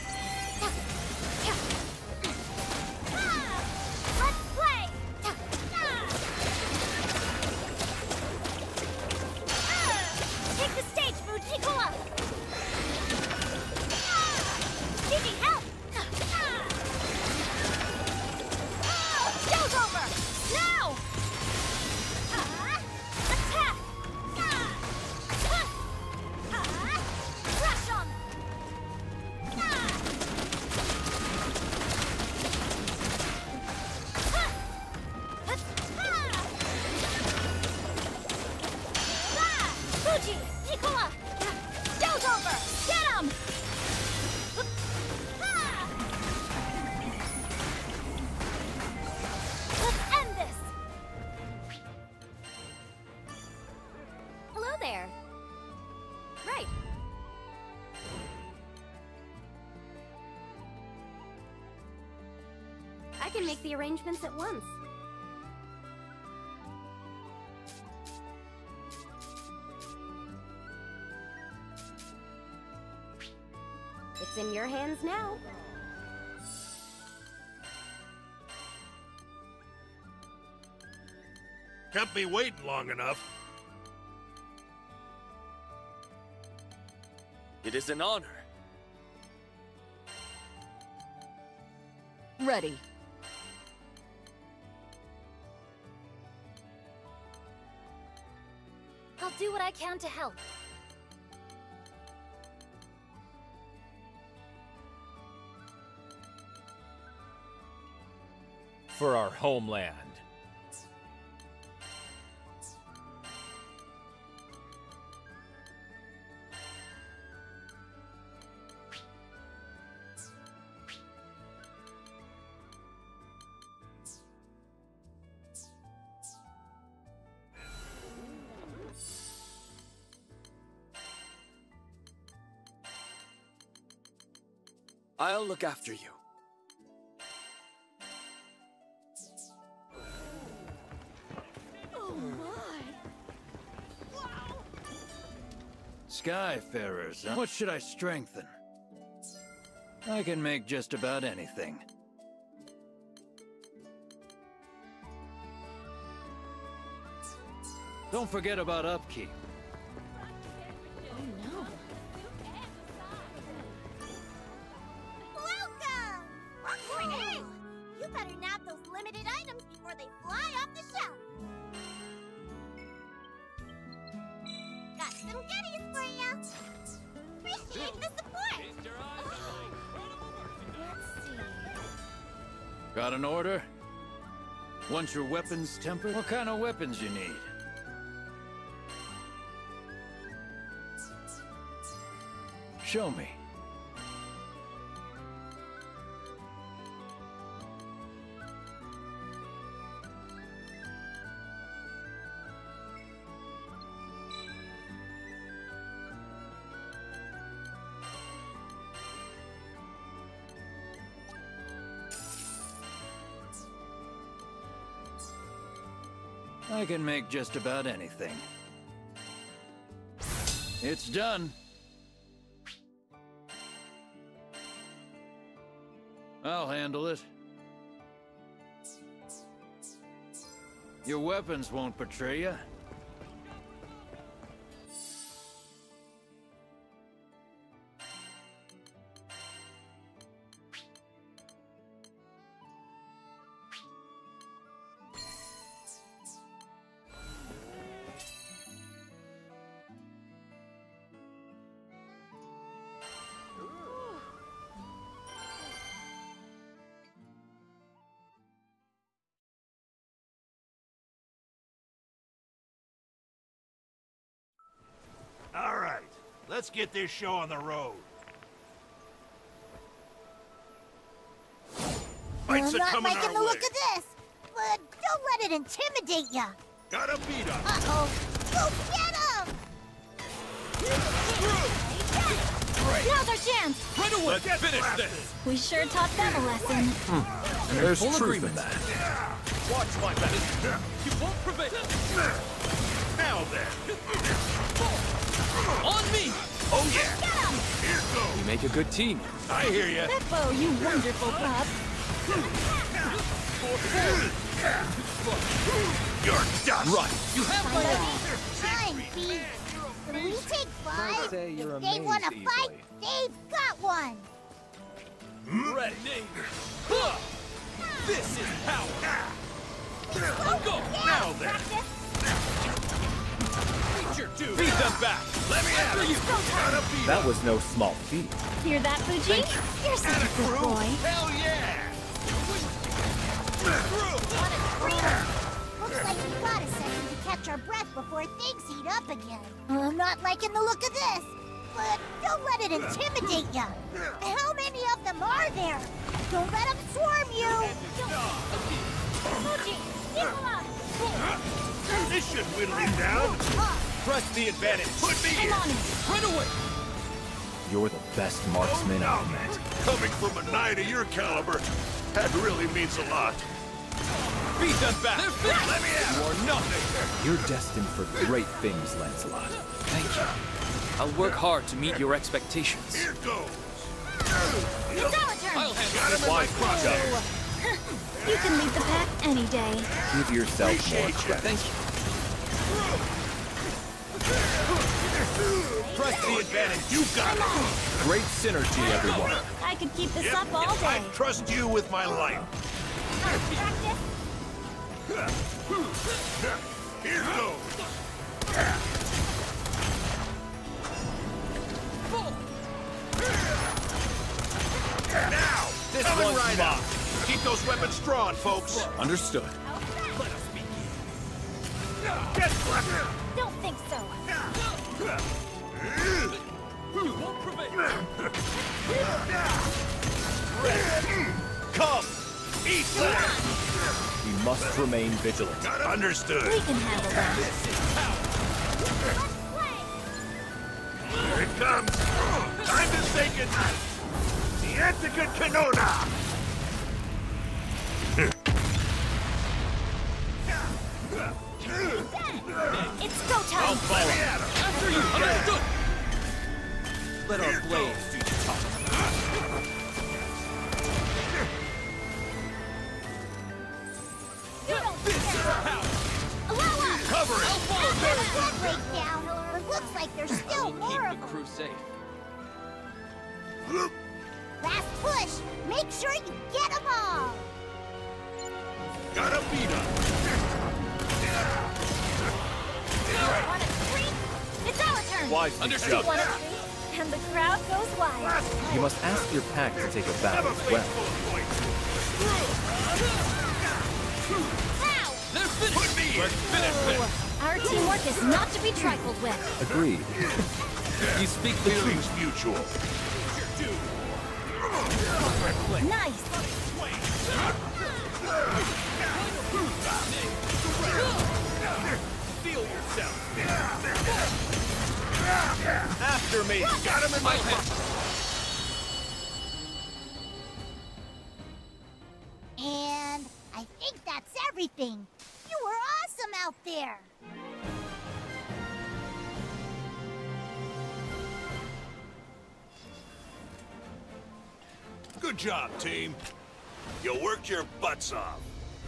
Let's play! Take the stage, Fujikula! Gigi, help! Show's over! Now! Attack! Crush 'em! Fuji! Nicola! Show's over! Get 'em! Let's end this! Hello there. Right. I can make the arrangements at once. It's in your hands now. Kept me waiting long enough. It is an honor. Ready. I'll do what I can to help. For our homeland. I'll look after you. Oh my! Skyfarers, huh? What should I strengthen? I can make just about anything. Don't forget about upkeep. Oh no. Welcome! Hey, you better nab those limited items before they fly off the shelf. Got some goodies for you. Appreciate the support. Let's see. Got an order? Want your weapons tempered? What kind of weapons you need? Show me. I can make just about anything. It's done. I'll handle it. Your weapons won't betray you. All right, let's get this show on the road. I'm Fights are not coming liking our the way. look of this, but don't let it intimidate ya. Gotta beat him. Uh-oh. Go get him! Now's our chance! Right away! Let's Finish finish this! this. We sure taught them a lesson. There's Full truth agreement. in that. Watch my back. You won't prevail. Now then. On me! Oh yeah. Get him! Here goes. You make a good team. I hear ya. Beppo, you wonderful pup. You're done. Right. You have my Fine, Pete. When we take five, say you're if they want to amazed fight, easily. they've got one. ready. Huh. This is power. Go. Now then. Beat your dude. Beat them back. Let me at you. Gotta beat That him. was no small feat. Hear that, Fuji? You're such a good Crew. boy. Hell yeah. Looks like we got a second to catch our breath before things heat up again. I'm not liking the look of this, but don't let it intimidate ya. How many of them are there? Don't let them swarm you. Fuji, people up! This should whittle him down. Press the advantage. Put me I'm in. on it. Right away. You're the best marksman I've met. Coming from a knight of your caliber, that really means a lot. Beat them back. They're finished. Let me at You him. are nothing. You're destined for great things, Lancelot. Thank you. I'll work hard to meet your expectations. Here goes. It's our turn! I'll handle Got him in my crosshairs. You can lead the pack any day. Give yourself more Appreciate you. credit. Thank you. Press the advantage. You got it. Great synergy, everyone. I could keep this Yep, up all yep, day. I trust you with my life. Practice? Here goes. Now, This coming one's right mine. up. Keep those weapons drawn, folks. Understood. Get clever. Don't think so. You won't prevail. Come, eat that. We must remain vigilant. Understood. We can handle that. Here it comes. Time to say goodnight. The Antica Canona. It's go time! Let me at him. After you. Understood. Let our blades do the talking. You don't This is care. power. Allow us! Cover it. I'll follow very well. Break down. It looks like there's still We'll more keep of the them. crew safe. Last push. Make sure you get them all. Gotta beat him. Want a treat? It's our turn! Wisely Understood. You judged. want a treat? And the crowd goes wild. You must ask your pack to take a bow Have a as face well. full of points. Now! They're finished. Put me in. Let's finish this. Our teamwork is not to be trifled with. Agreed. You speak the Feelings truth. mutual. Nice! Feel yourself. After me! Got him in my head! And I think that's everything. You were awesome out there. Good job, team. You worked your butts off.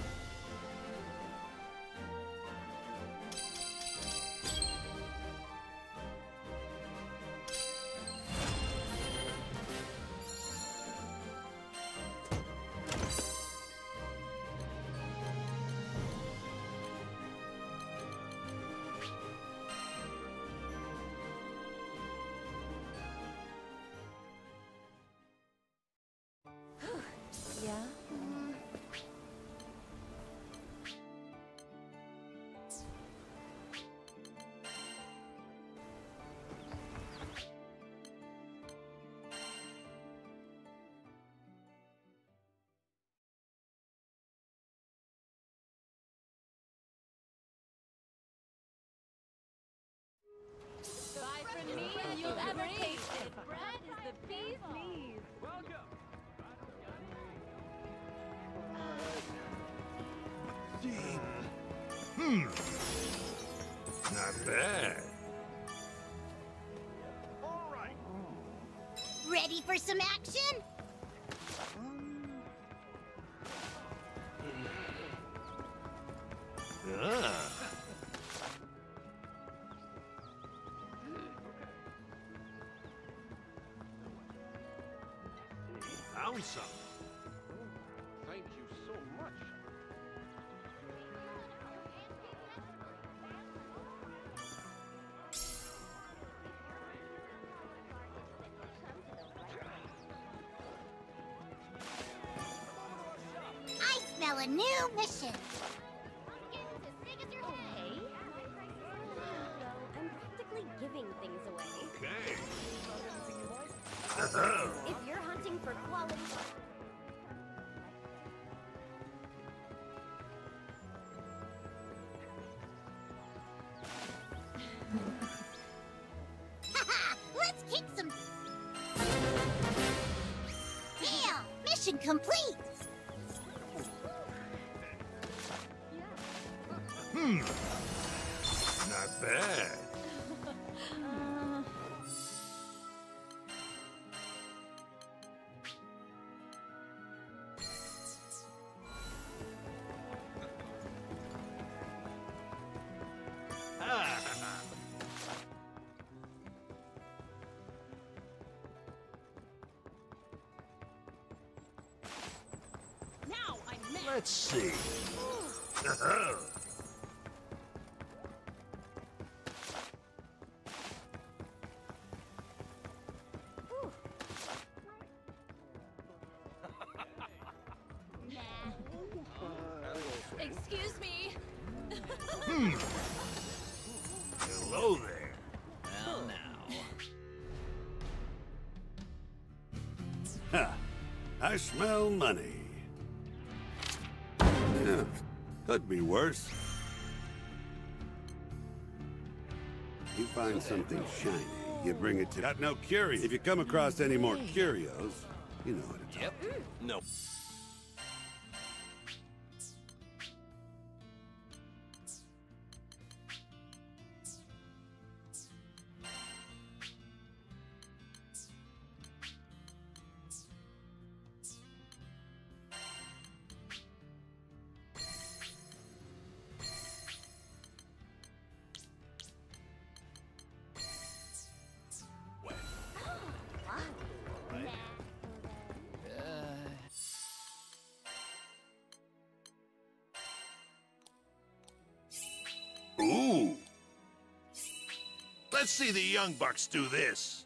Buy from me and you'll ever taste it. Bread is the bee's knees. Welcome. Hmm. Not bad. All right. Ready for some action? Ah. Found some. Thank you so much. I smell a new mission. Pumpkins as big as your head. I'm practically giving things away. Okay. If you're hunting for quality... Haha, let's kick some... Damn, mission complete. Hmm. Not bad. Now I'm mad. Let's see. Excuse me. Hmm. Hello there. Well, now. Ha! I smell money. Yeah, could be worse. You find something shiny, you bring it to... Got no curios. If you come across any more curios, you know what to tell. Yep. Nope. Ooh! Let's see the young bucks do this.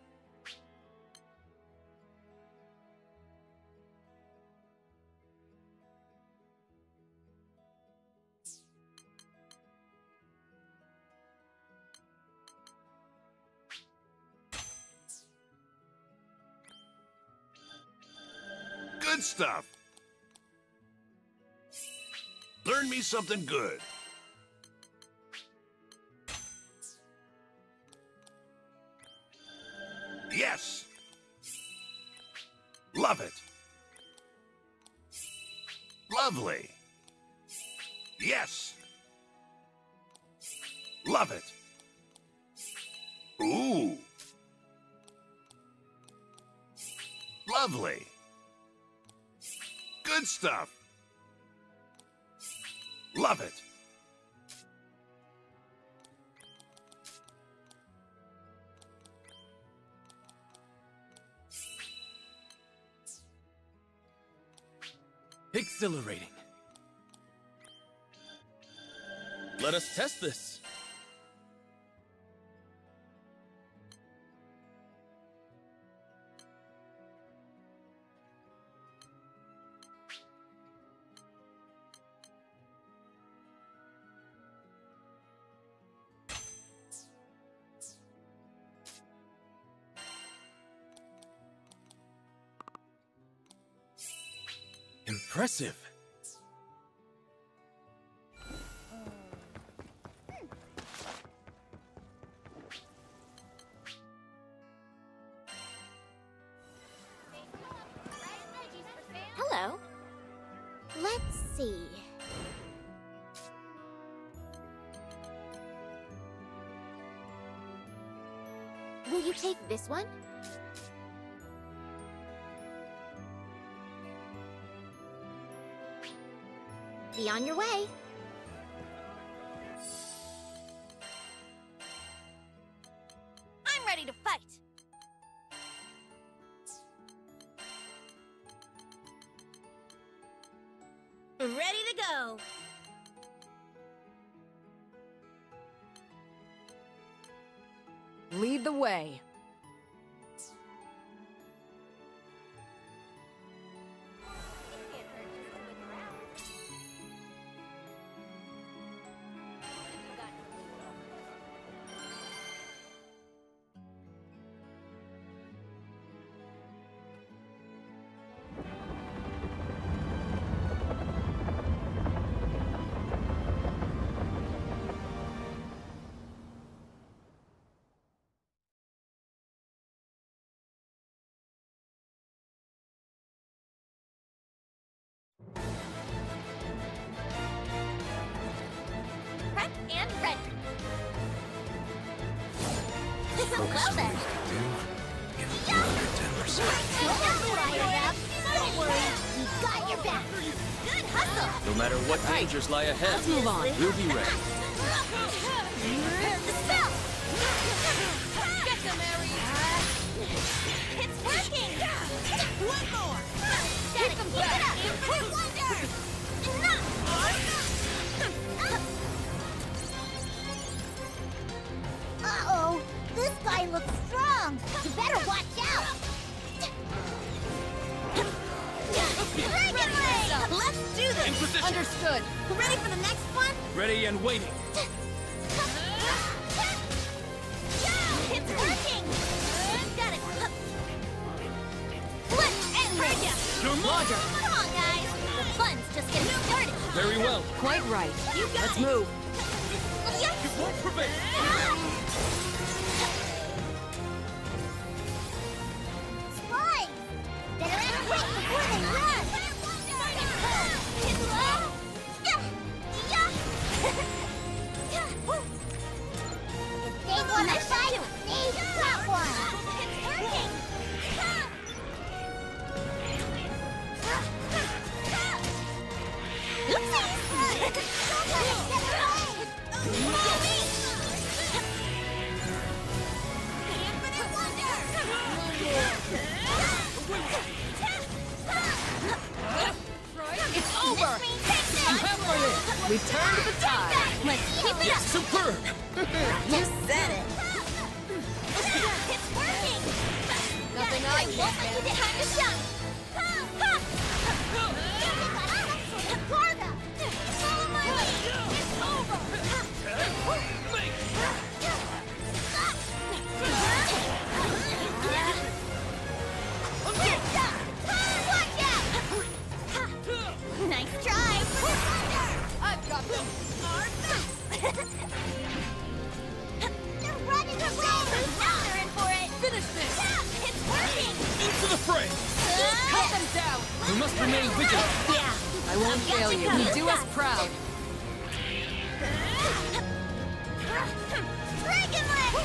Good stuff. Learn me something good. Yes. Love it. Lovely. Yes. Love it. Ooh. Lovely. Good stuff. Love it. Exhilarating. Let us test this. Impressive. Hello. Let's see. Will you take this one? Be on your way. I'm ready to fight. Ready to go. Lead the way. Prep and ready. Well then. Don't worry, we got your back. Good hustle. No matter what dangers lie ahead, Let's move on. we'll be ready. The spell. Get them, Aries. It's working. One more. Keep them back. Keep wonder. Uh-oh, this guy looks strong. You better watch out. Dragon Ray! Let's do this! In position. Understood. Ready for the next one? Ready and waiting. It's working! Got it! Let's end this! Roger. Come on, guys! The fun's just getting started! Very well. Quite right. You got Let's it. move. It won't prevail. Spy! Better act quick before they run. If they want to fight, they've got one. It's working! It's over. We turned the tide. Let's keep it Yes, up! superb. You said it! It's working! Nothing I can't won't let you get time to shine! Garda! Follow my lead! It's over! Watch out! them down! We must remain vigilant. Yeah, I won't fail you. You do us proud. Dragon Leg!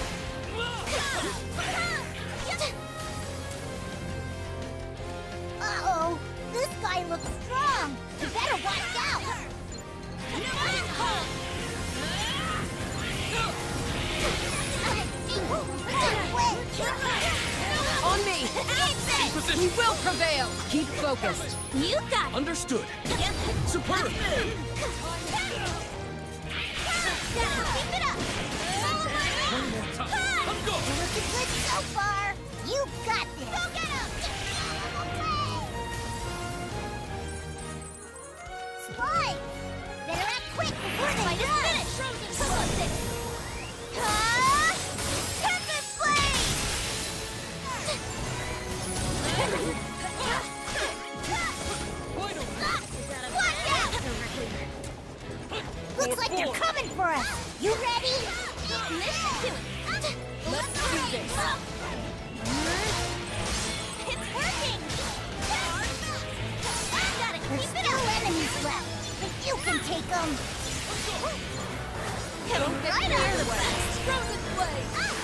Uh-oh, this guy looks strong. You better watch out. On me! We will prevail! Keep focused. You got it. Understood. Superb. Keep it up. One more time. Let's go. You're looking good so far. You got this. Go get him. Spy! Better act quick before they fight is finished. Ah! Tempest Blade! Watch out! Looks like they're coming for us. You ready? Let's do it. Let's do this. It's working. Got it. There's still enemies left, but you can take them. Come right on the best. Frozen Blade.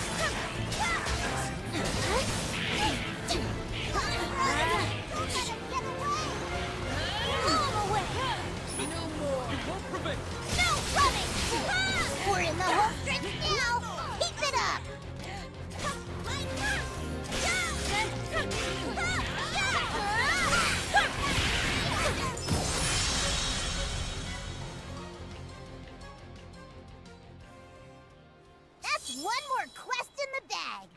No more. We won't prevail. No running! We're in the home stretch now! Keep it up! That's one more quest in the bag!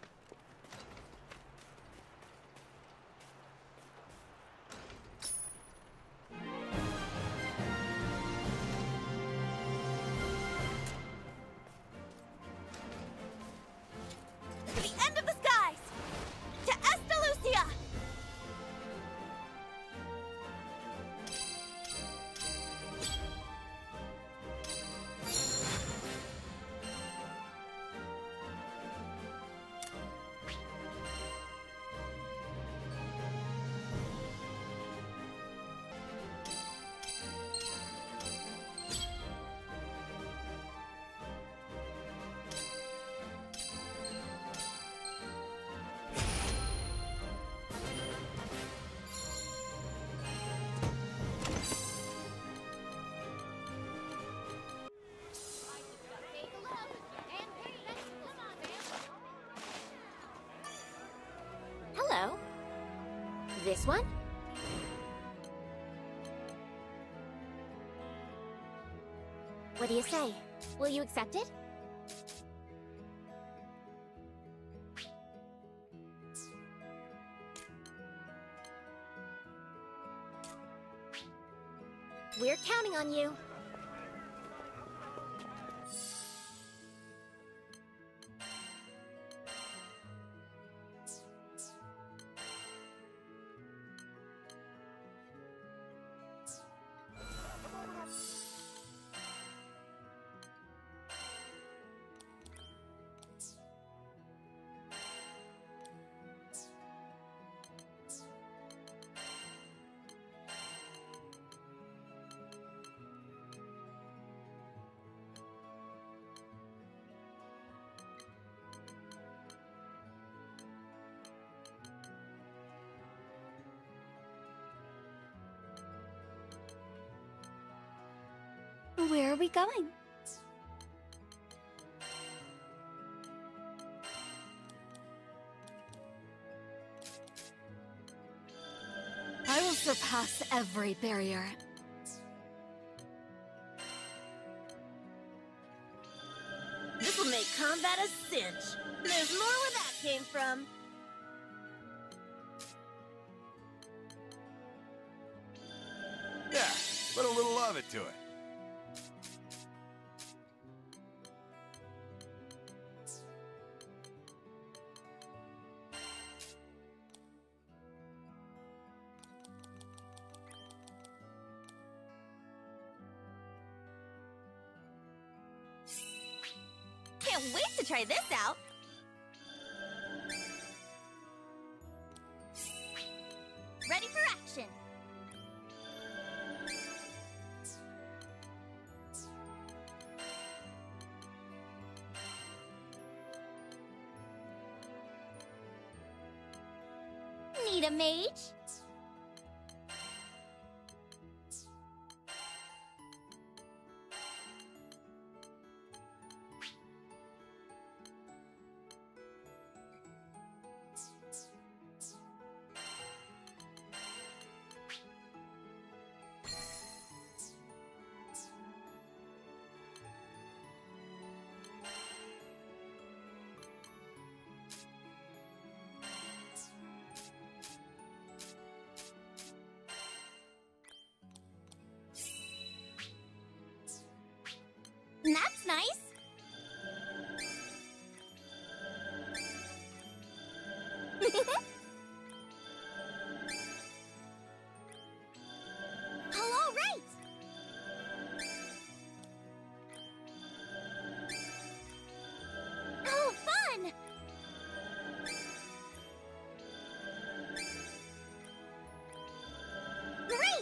To the end of the skies! To Estalucia! Hello. This one? What do you say? Will you accept it? We're counting on you. Where are we going? I will surpass every barrier. This will make combat a cinch. There's more where that came from. Yeah, put a little of it to it. Can't wait to try this out. Ready for action. need a mage. That's nice. Hello, right. Oh, fun. Great.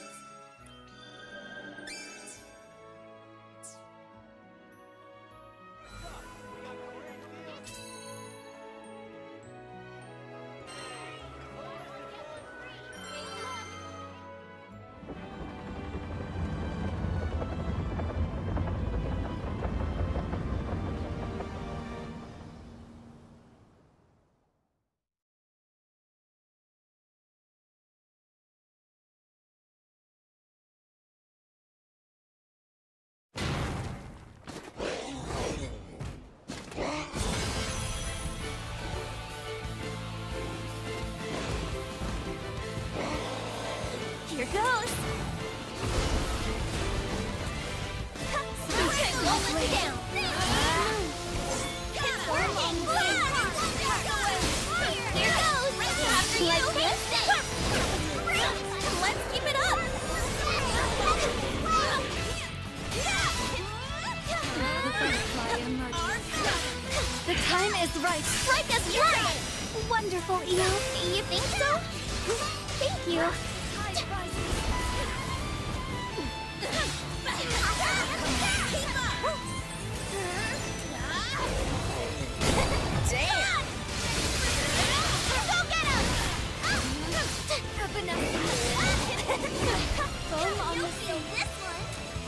Here goes. Sweet and roll it down. It's working. Here goes. After you. Let's keep it up. The time is right. Strike us right. Wonderful, Eo. You think so? Thank you. Damn! Go get him! Up enough. Foam on the sea. This one.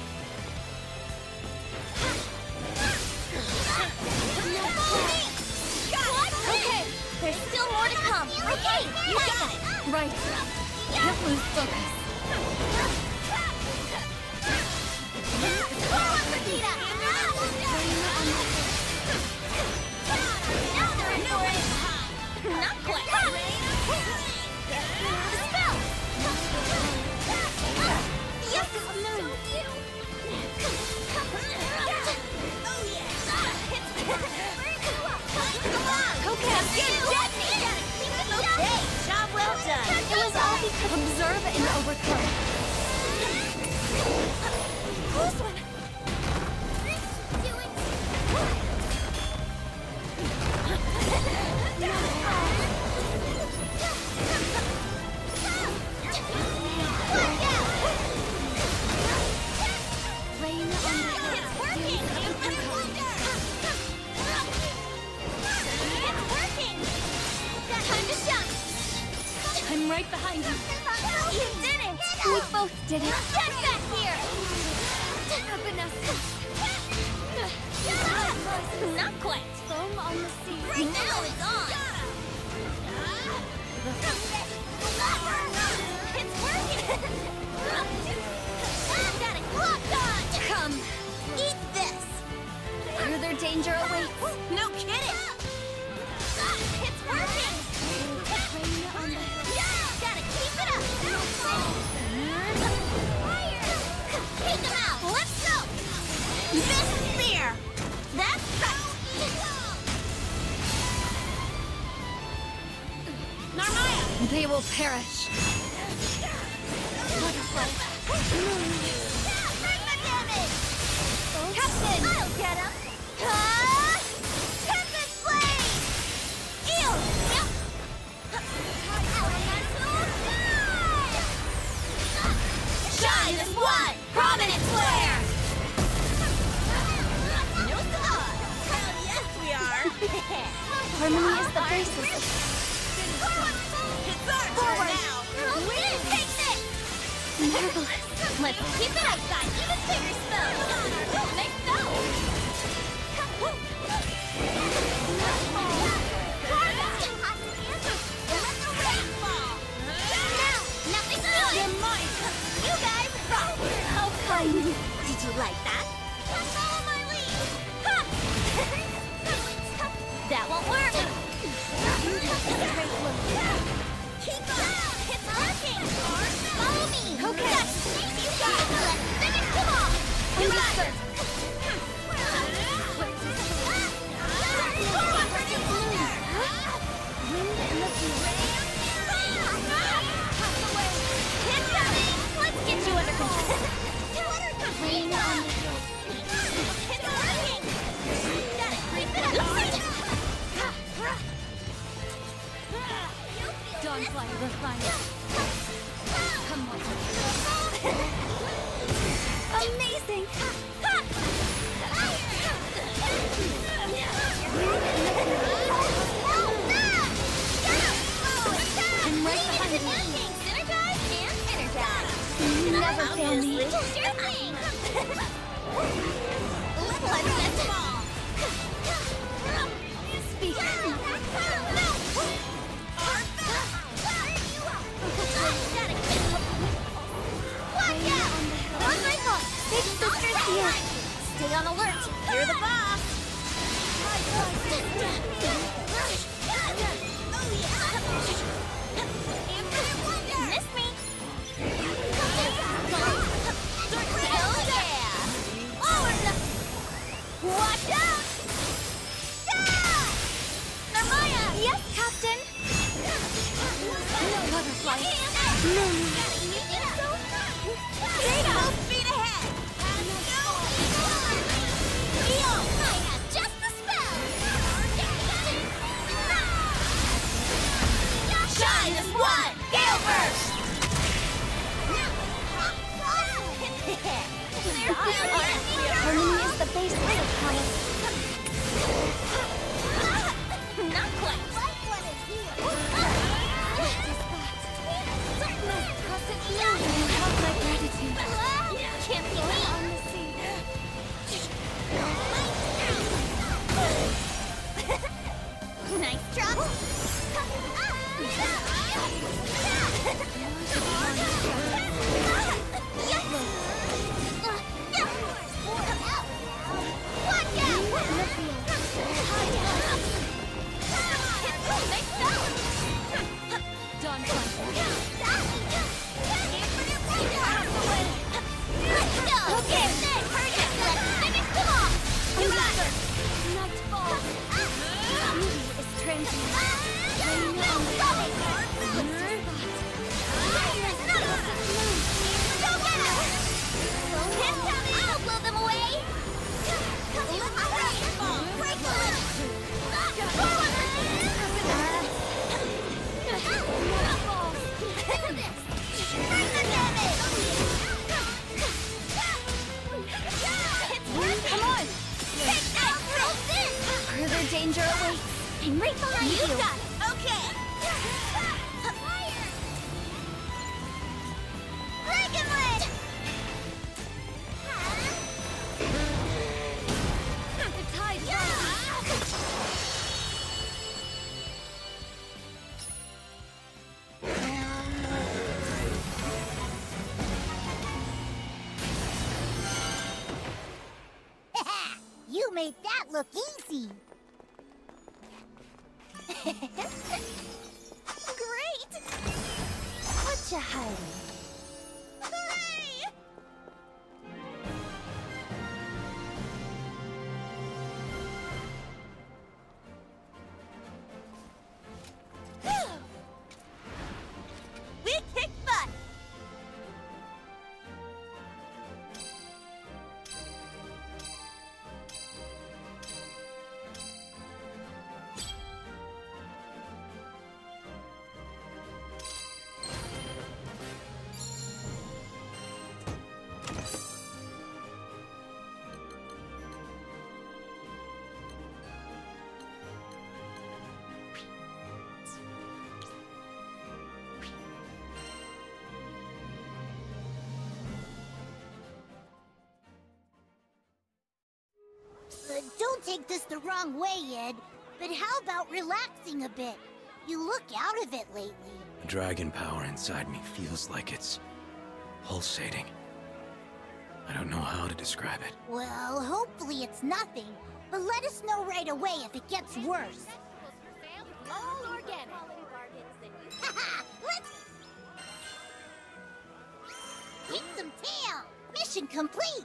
Okay, there's still more to come. Okay, you got it. Right. Can't lose focus. Not quite. Spell. Yes, no. Okay, job well done. It was all because observe and overcome. Close one. I'm right behind you. You did it! We both did it. Get back here! Up enough. Not quite. Foam on the sea. Right now it's on. It's working. Got it locked on. Come, eat this. Further danger awaits. No kidding. It's working. Gotta keep it up! Fire! Take them out! Let's go! Miss spear! That's right! Narmaya! They will perish. Butterfly. Bring the damage! Captain! I'll get him! Ah! Tempest Blade! Ew! Yep! Shine as one! Prominent flare! No thought! Hell yes, we are! Harmony is the basis. Forward! Let's keep it up, guys. Even bigger spells. Nice spell. Let the rain fall. Now, nothing's doing. You're mine. You guys rock. How kind. Did you like that? Follow my lead. That won't work. Keep on. It's working. Follow me. Okay. Yes. You guys, let's finish them off. You got it. Let's get you under control. Rain on the hill. It's working. Got it. Creep it up. Dawnfire refined. Come on. Amazing. I'm right behind you. Synergize and energize. Never fail me. Sure thing. Let's get small. Speak. Big sister's here. Stay on alert. You're the boss. Miss me. Oh yeah. Watch out. Narmaya. Yes, Captain. Butterfly. No. Stay full speed ahead. Leo, I have just the spell. Shine as one. Gale burst. Harmony is the basis of power. Not quite. What is here? What is that? Darkness, constant illusion. Help my gratitude. Can't be me. On the sea. Nice drop. I'll blow them away. Come on. Further danger awaits. I'm right behind you. You got it. Okay. Dragonwood. The tide's You made that look easy. Great! What you hiding? Hooray! We kick butt! take this the wrong way, Id, but how about relaxing a bit? You look out of it lately. The dragon power inside me feels like it's pulsating. I don't know how to describe it. Well, hopefully it's nothing, but let us know right away if it gets worse. All organic. Haha, let's kick some tail. Mission complete.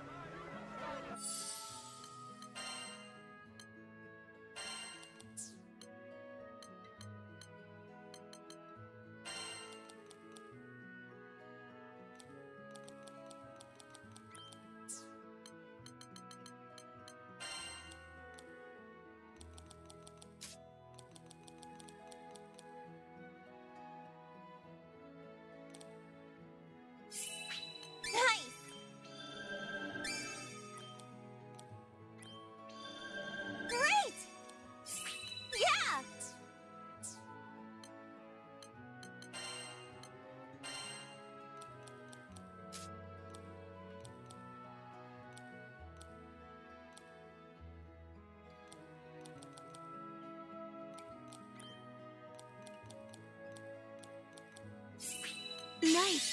Nice.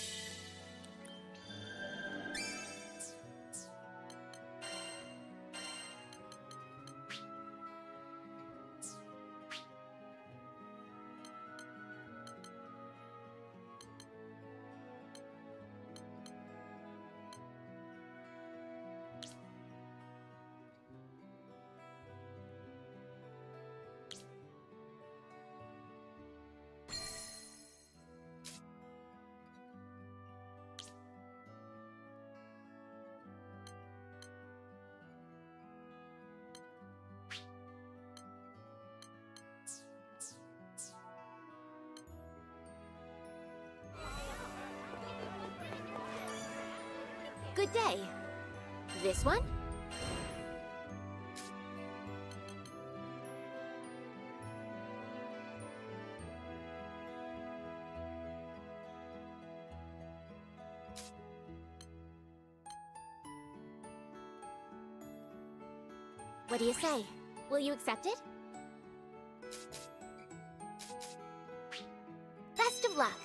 Good day. This one? What do you say? Will you accept it? Best of luck.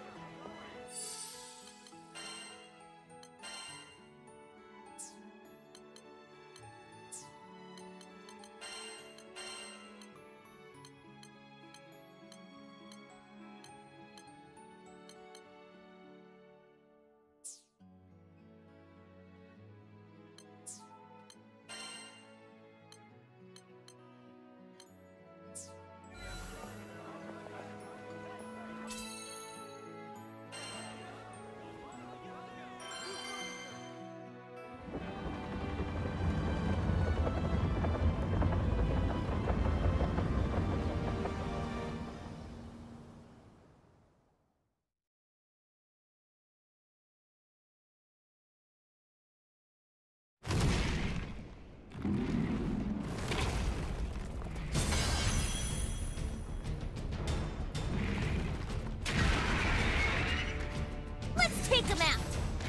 Take him out!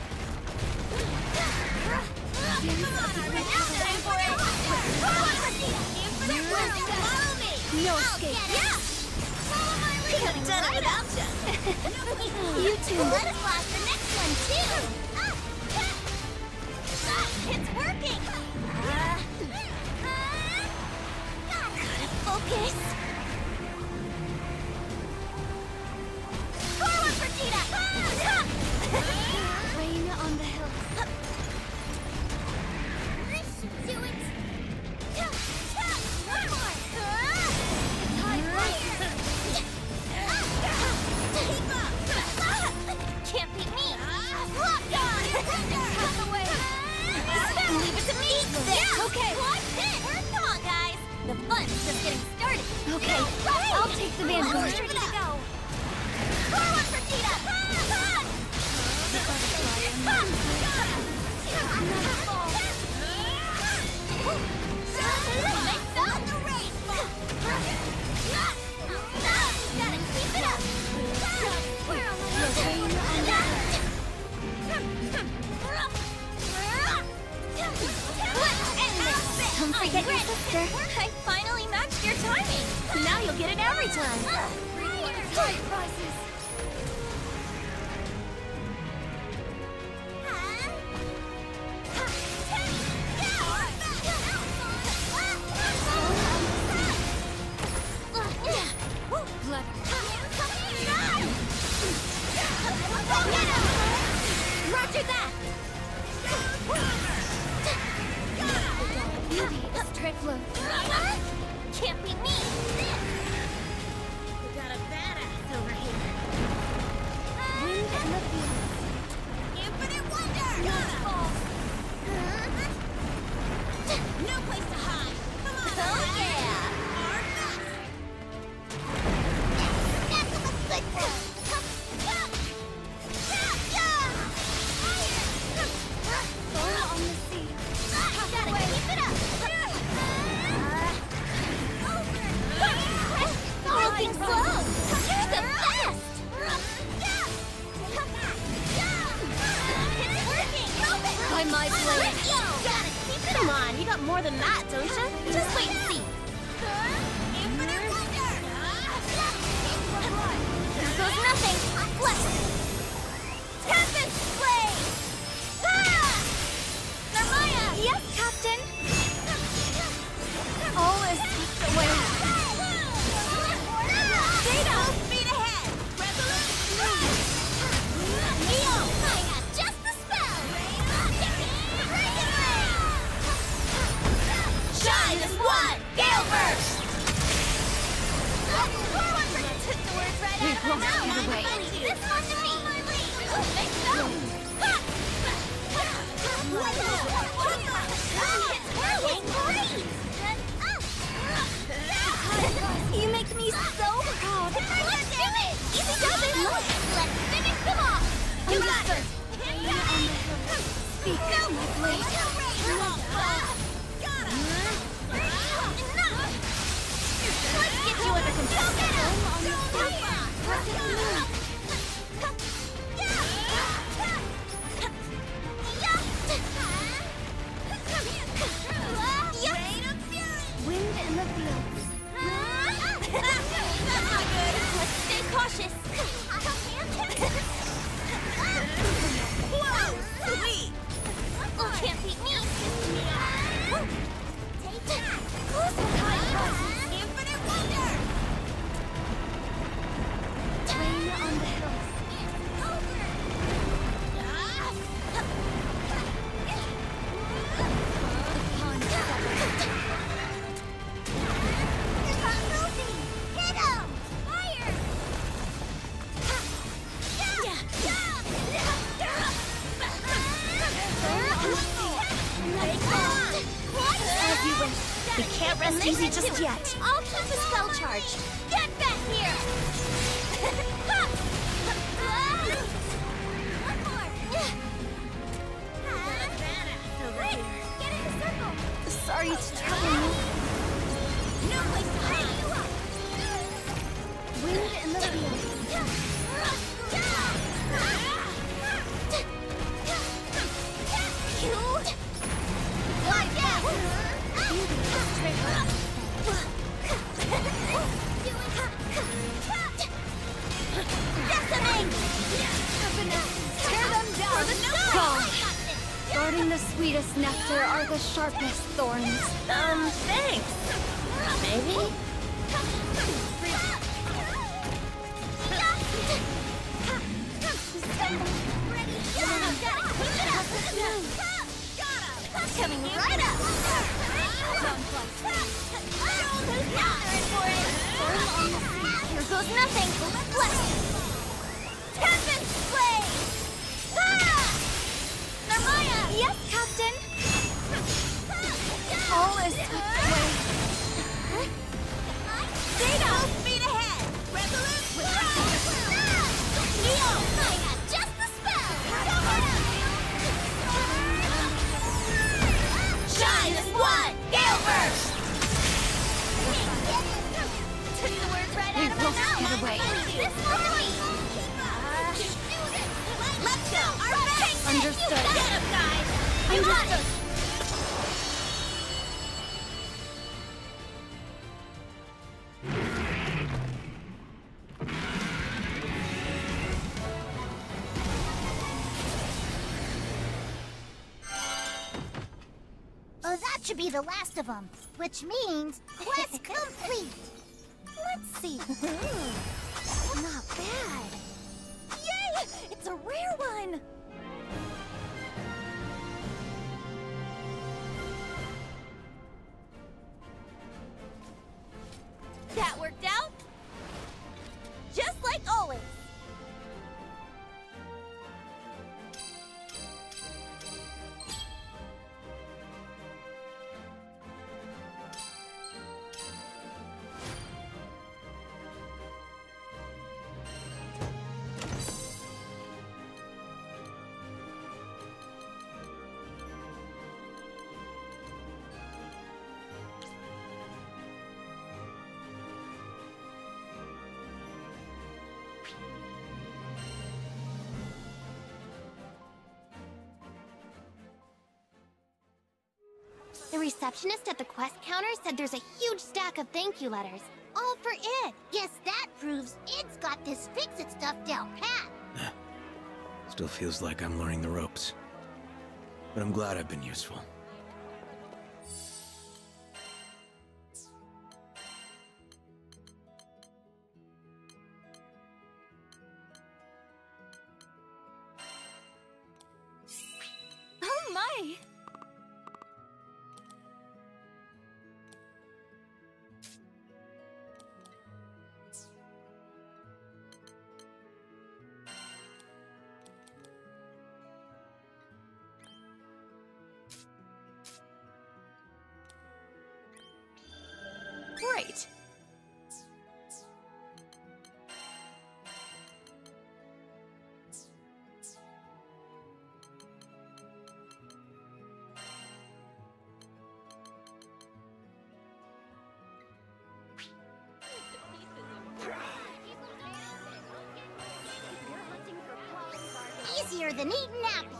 No escape. Yeah! Could have done it without you. You too. Let us blast the next one too! Ah, ah, it's working! Uh, uh, gotta focus! Forward, Vegeta! Ah, Rain on the hill. Let's do it! One more! Keep up! Can't beat me! Lock on! Out the way! Leave it to me! Yeah! Okay! What? Work on, guys! The fun's just getting started! Okay, I'll take the vanguard. Let's give it a go! Forward, Vegeta! The butterfly and Next up, the rain! Gotta keep it up! Where am I? Let's end this! Don't forget After that! Beauty is trifler. Can't beat me! We got a badass over here. Wind and the fields. Infinite wonder! Not false. No place to hide. Come on! Oh yeah! Our best! That's a good one! Fire on the sea. Gotta keep it up! Looking slow! You're the best! It's working! By my blade! Come on, you got more than that, don't you? Just wait and see. Infinite wonder! There goes nothing! Flex! Tempest blade! Ah! Narmaya! Yes, Captain! All is swept away. Data! Full speed ahead! Resolute strike! Neo! I got just the spell! Shine as one! Gale burst! Took the words right out of my mouth! This one to me! Let's go! It's working great! You make me so proud! Let's do it! Easy does it! Look! Let's finish them off! You got it! Speak, my blade! Let's get you under control! Wind in the fields. That's not good. Let's stay cautious. Whoa, sweet. Oh, can't beat me. Take that. Infinite wonder. Rain on the hills. We can't rest easy just yet. I'll keep the spell charged. Get back here! One more! Over here. Get in the circle! Sorry to trouble you. No place to hide! Wind in the field. You? Watch out! Decimate! Tear them down! For the sky! Guarding the sweetest nectar are the sharpest thorns. Um, thanks. Maybe? Coming right up! Here goes nothing! Let's... Tempest blade! Ah! Narmaya! Yes, Captain! All is swept away. Data! Full speed ahead! Resolute strike! Neo! I got just the spell! Shine as one! Gale burst! Took the words right out of my mouth! Get away! This one to me! Let's go! Our best! Understood! Get him, guys! Understood! Oh, that should be the last of them, which means quest complete. Let's see. Not bad. Yay! It's a rare one. receptionist at the quest counter said there's a huge stack of thank you letters, all for it. Guess that proves it's got this fix-it stuff down pat. Still feels like I'm learning the ropes. But I'm glad I've been useful. Oh my! Great. Easier than eating apples.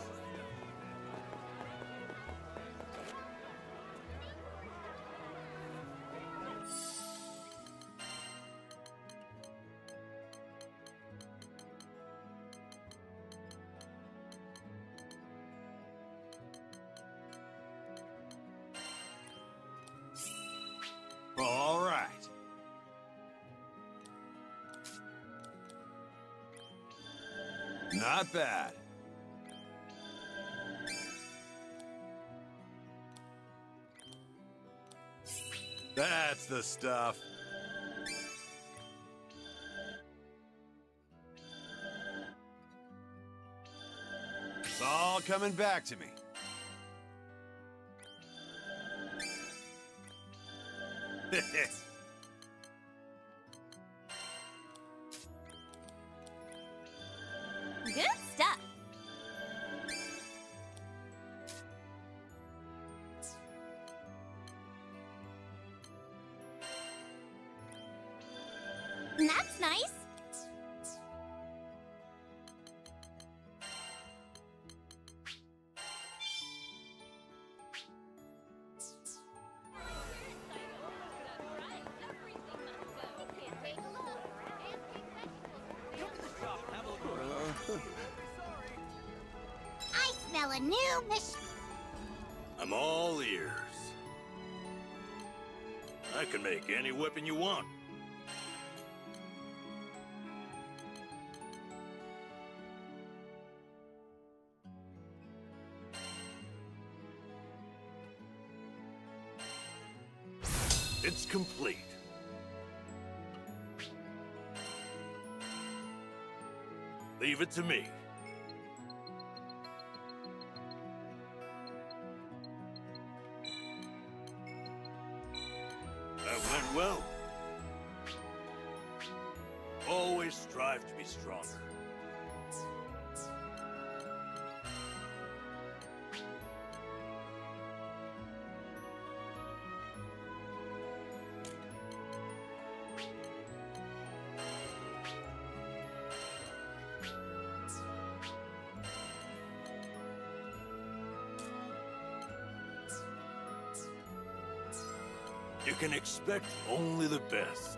All right. Not bad. That's the stuff. It's all coming back to me. Good stuff. That's nice. I smell a new machine. I'm all ears. I can make any weapon you want. It's complete. Leave it to me. That went well. Always strive to be stronger. You can expect only the best.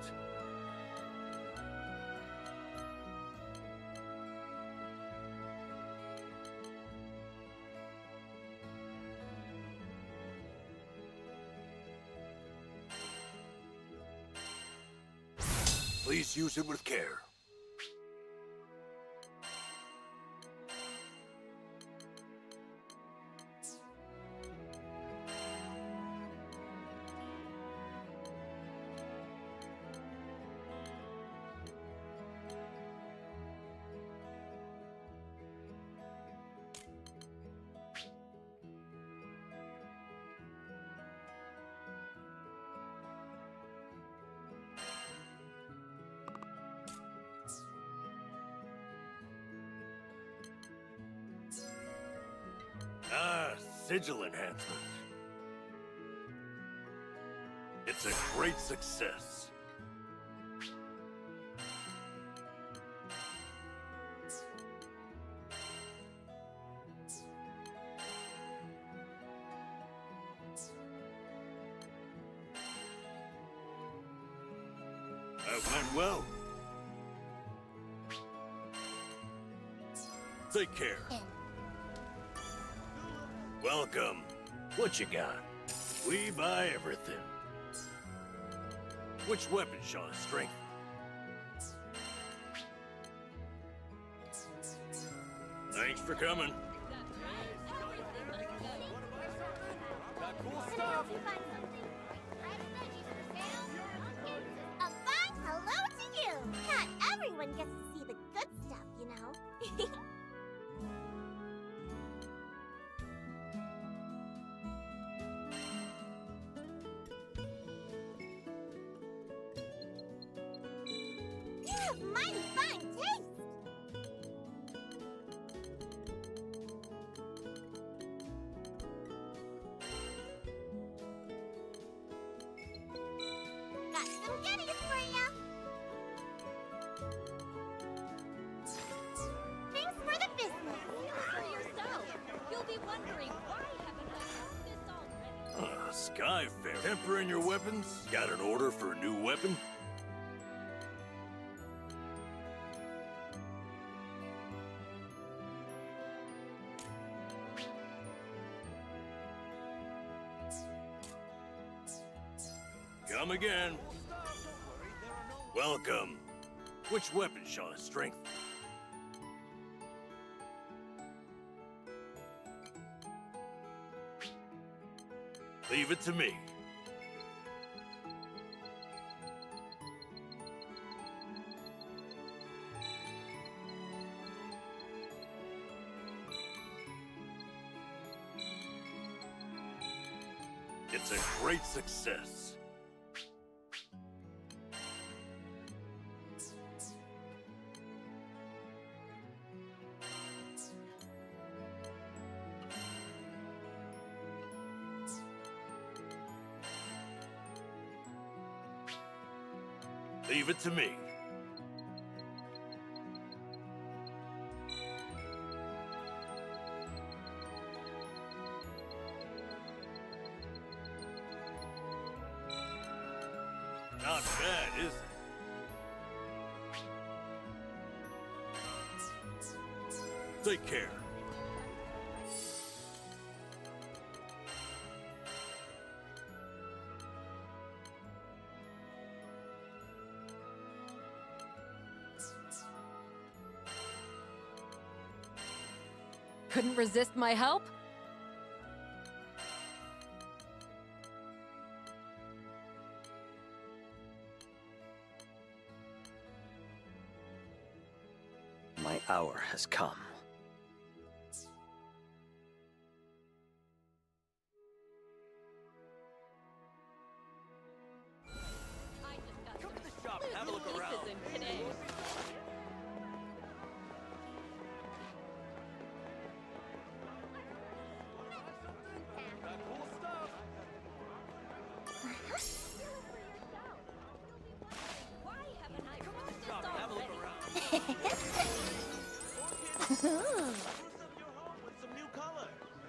Please use it with care. Ah, sigil enhancement. It's a great success. That went well. Take care. Welcome. What you got? We buy everything. Which weapon showing strength? Thanks for coming. Got cool stuff. A fine hello to you! Not everyone gets to see the good stuff, you know. You have mighty fine taste! Got some goodies for ya! Thanks for the business! For yourself. You'll be wondering why haven't I done this already? Uh, Skyfair. Tempering your weapons? Got an order for a new weapon? Come again. Welcome. Which weapon showing strength? Leave it to me. It's a great success. Leave it to me. Not bad, is it? Take care. Couldn't resist my help? My hour has come. I just got Come some to the shop and have a look exclusive around. pieces in today. Got cool stuff. Why haven't I Come to done the shop and this have a look already? around. Spruce up your home with some new color.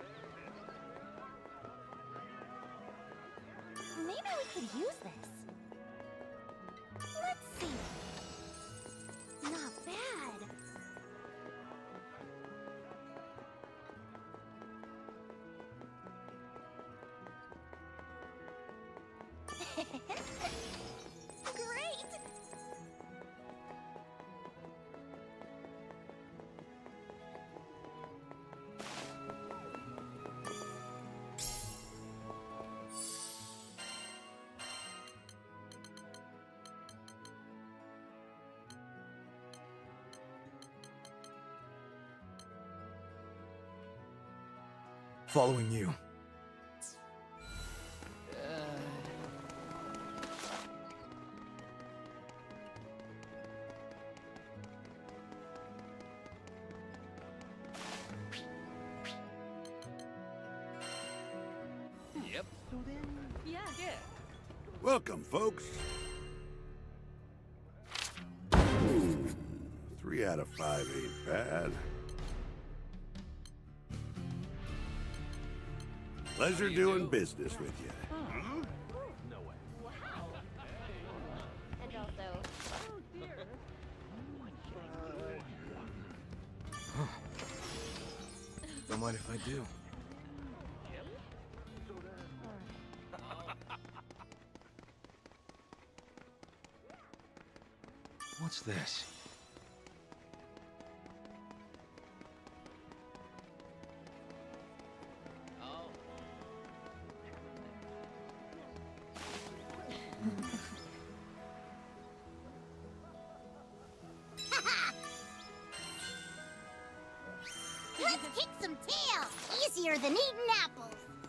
Maybe we could use this. Let's see. Not bad. Great! Following you. Yep. Yeah, good. Welcome, folks. Hmm, Three out of five ain't bad. Pleasure doing business with you. And also, Huh. Don't mind if I do. What's this? Let's kick some tail! Easier than eating apples!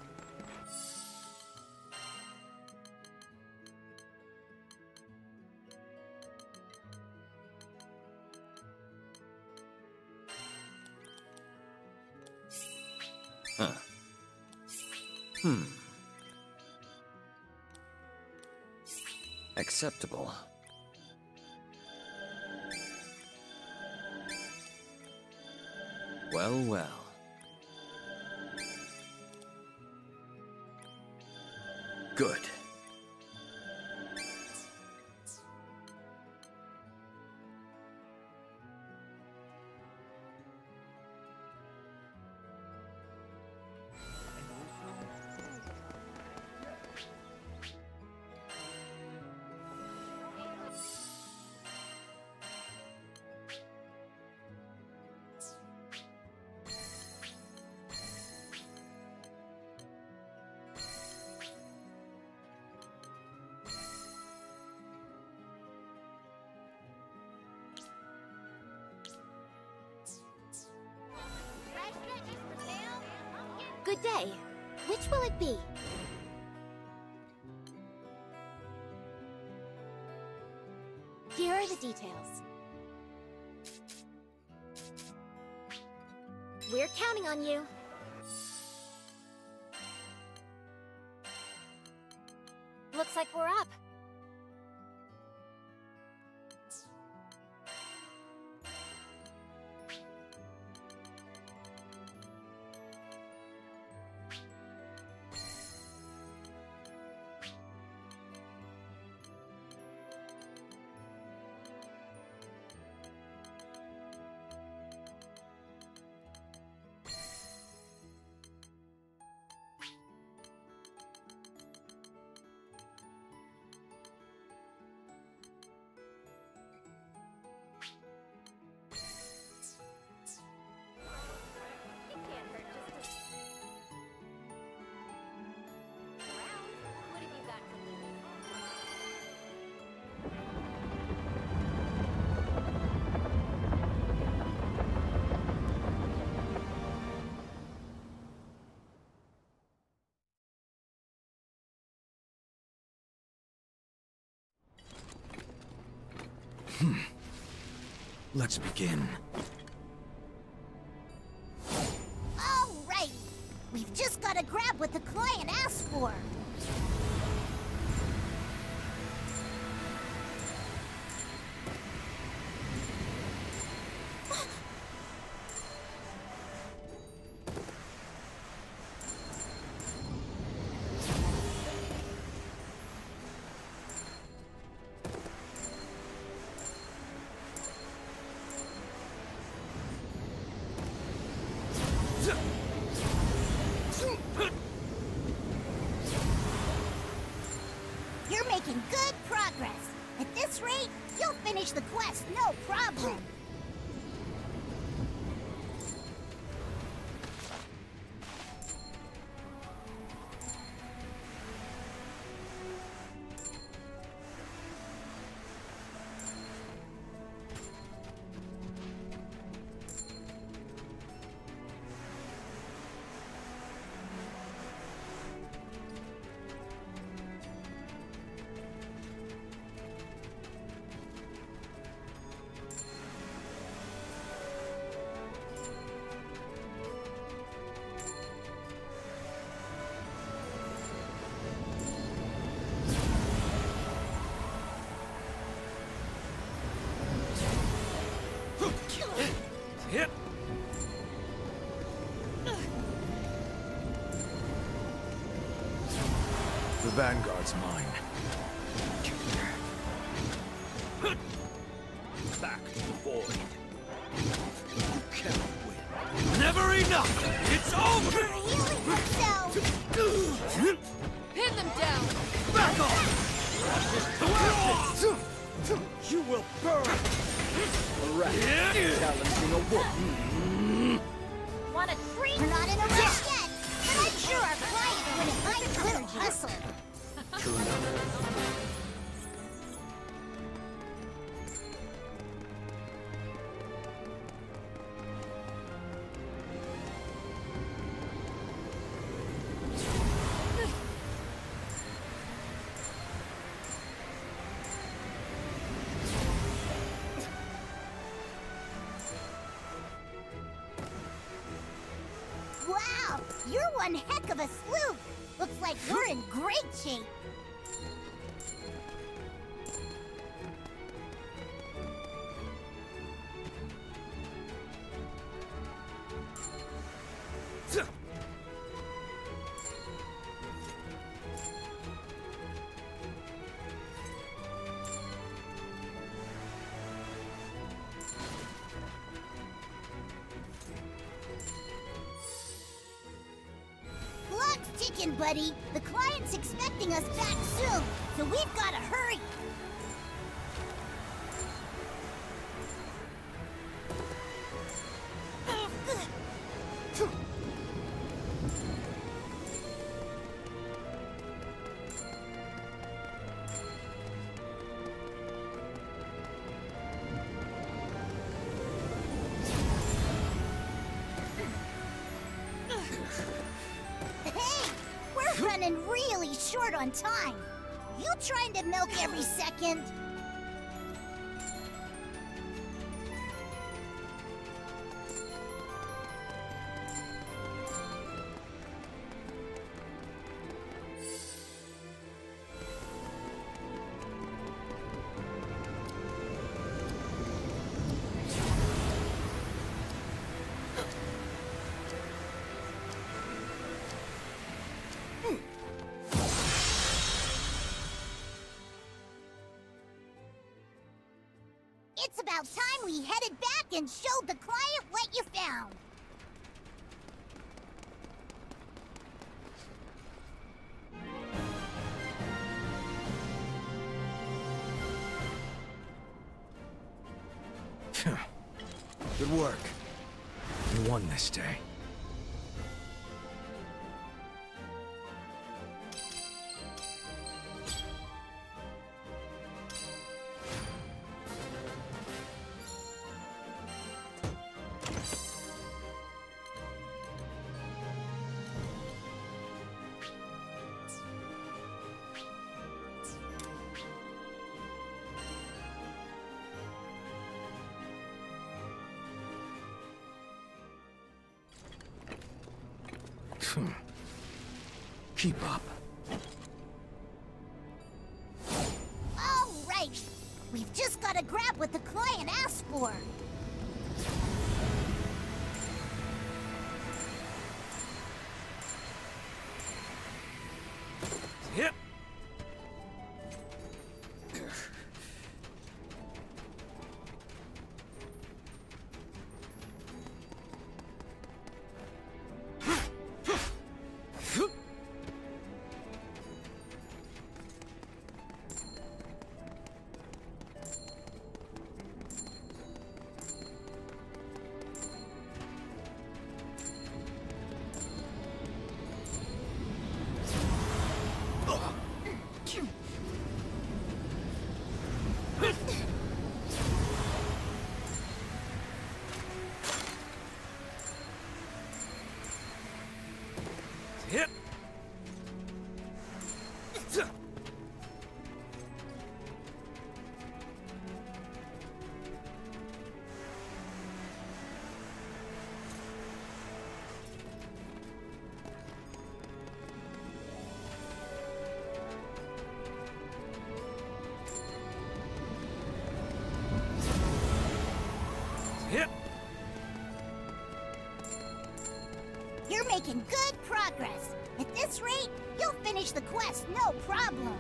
Huh. Hmm. Acceptable. Well, well. Good. Good day. Which will it be? Here are the details. We're counting on you. Looks like we're up. Hmm. Let's begin. All right. We've just got to grab what the client asked for. You're making good progress. At this rate, you'll finish the quest no problem. Hit! The Vanguard's mine. Back to the void. You cannot enough! It's over! Healing themselves! Pin them down! Back off! You will burn! A rat challenging a wolf. Want a treat? We're not in a rush yet, but I'm sure our client wouldn't mind a little hustle. True enough. Wow, you're one heck of a sleuth. Looks like we're in great shape. Clock's ticking, buddy. The client's expecting us back soon, so we've got to hurry. Hey, we're running really short on time. You trying to milk every second? It's about time we headed back and showed the client what you found. Good work. You won this day. Keep up. All right. We've just got to grab what the client asked for. Yep. Yep. Yep. You're making good progress. At this rate, you'll finish the quest no problem.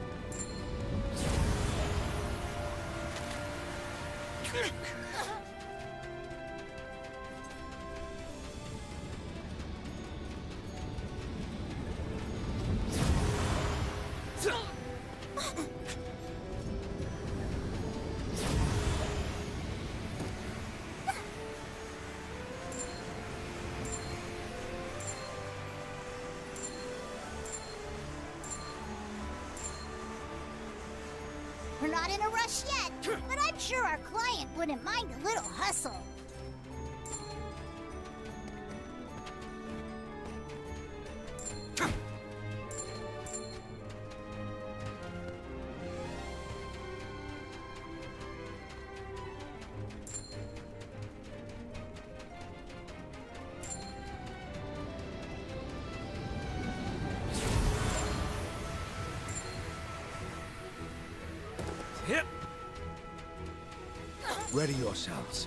in a rush yet, but I'm sure our client wouldn't mind a little hustle. Hip. Ready yourselves.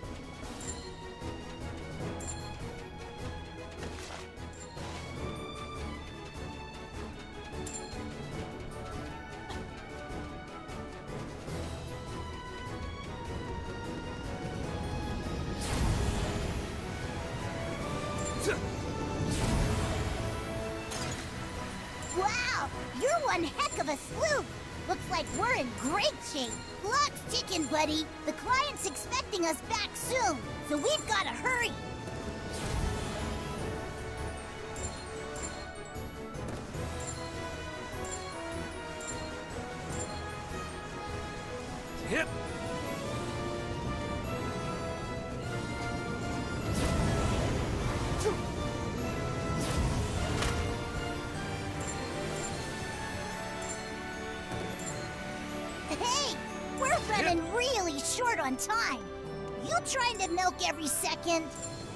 Wow, you're one heck of a sleuth. Looks like we're in great shape. Clock's ticking, buddy. The client's expecting us back soon, so we've got to hurry. Hip. Hey, we're running really short on time. You trying to milk every second?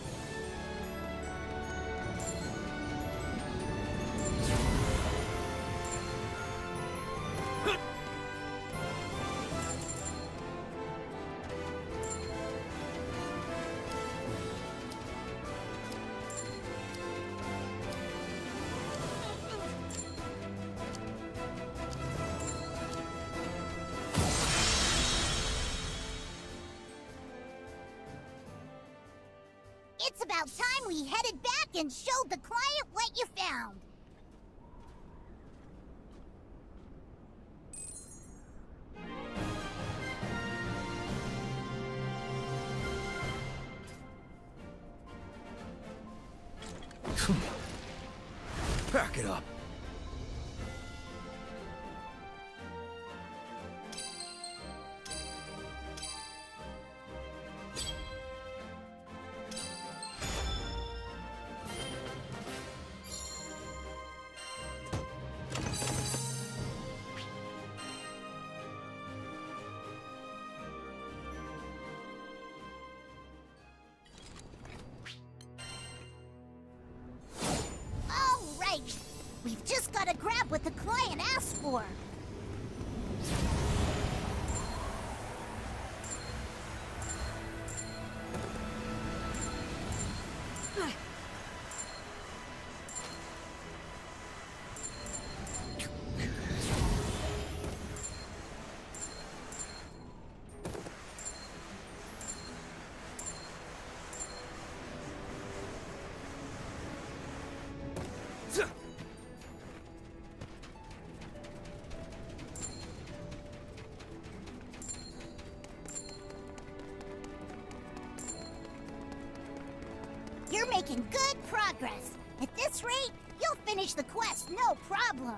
It's about time we headed back and showed the client what you found. Back it up. We've just got to grab what the client asked for. You're making good progress. At this rate, you'll finish the quest no problem.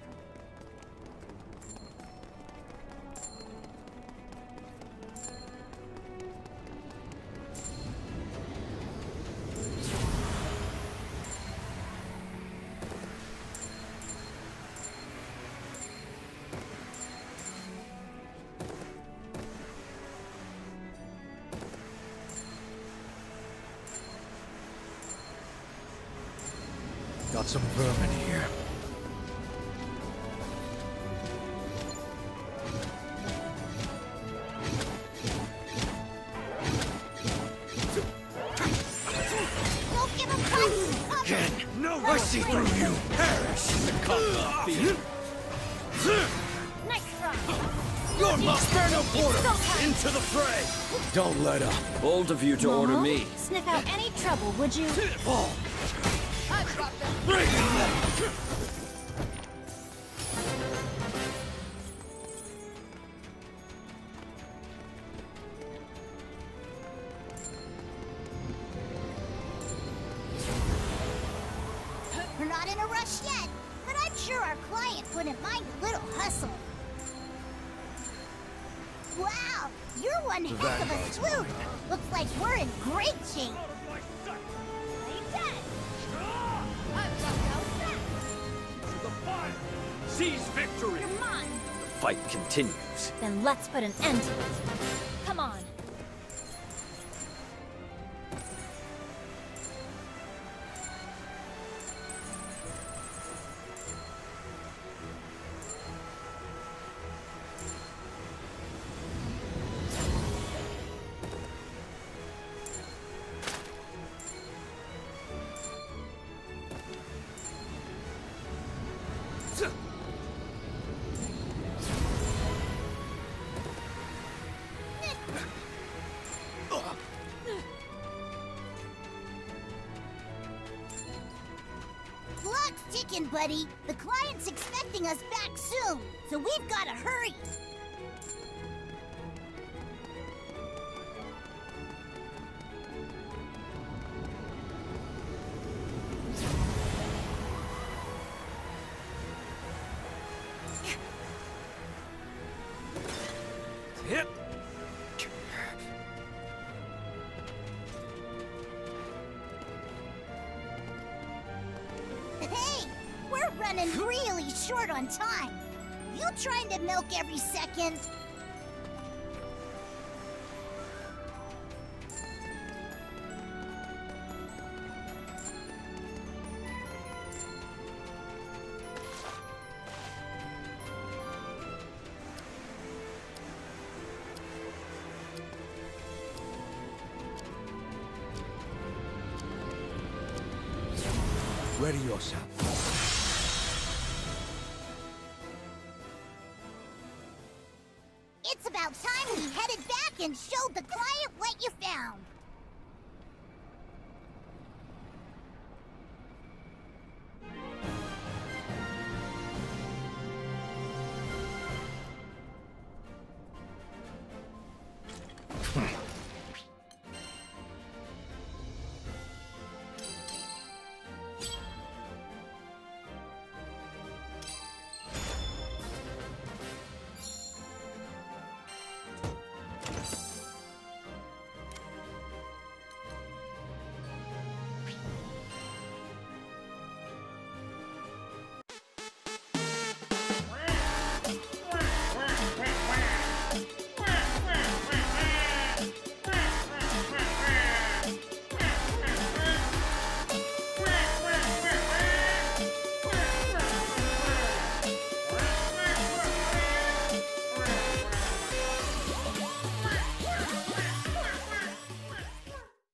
Got some vermin here. Don't give him time. Ken, no, I see through you. Perish. Nice run. Your must spare no quarter. Into the fray. Don't let up. Bold of you to order me. Sniff out any trouble, would you? Fall. Bring it! We're not in a rush yet, but I'm sure our client wouldn't mind a little hustle. Wow, you're one heck of a sleuth. Looks like we're in great shape. Ain't dead. I've got no sense. The fire! Seize victory! You're mine. The fight continues. Then let's put an end to it. Come on. Clock's ticking, buddy. The client's expecting us back soon, so we've got to hurry. Hit! Hey, we're running really short on time. You trying to milk every second? Ready yourself. It's about time we headed back and showed the client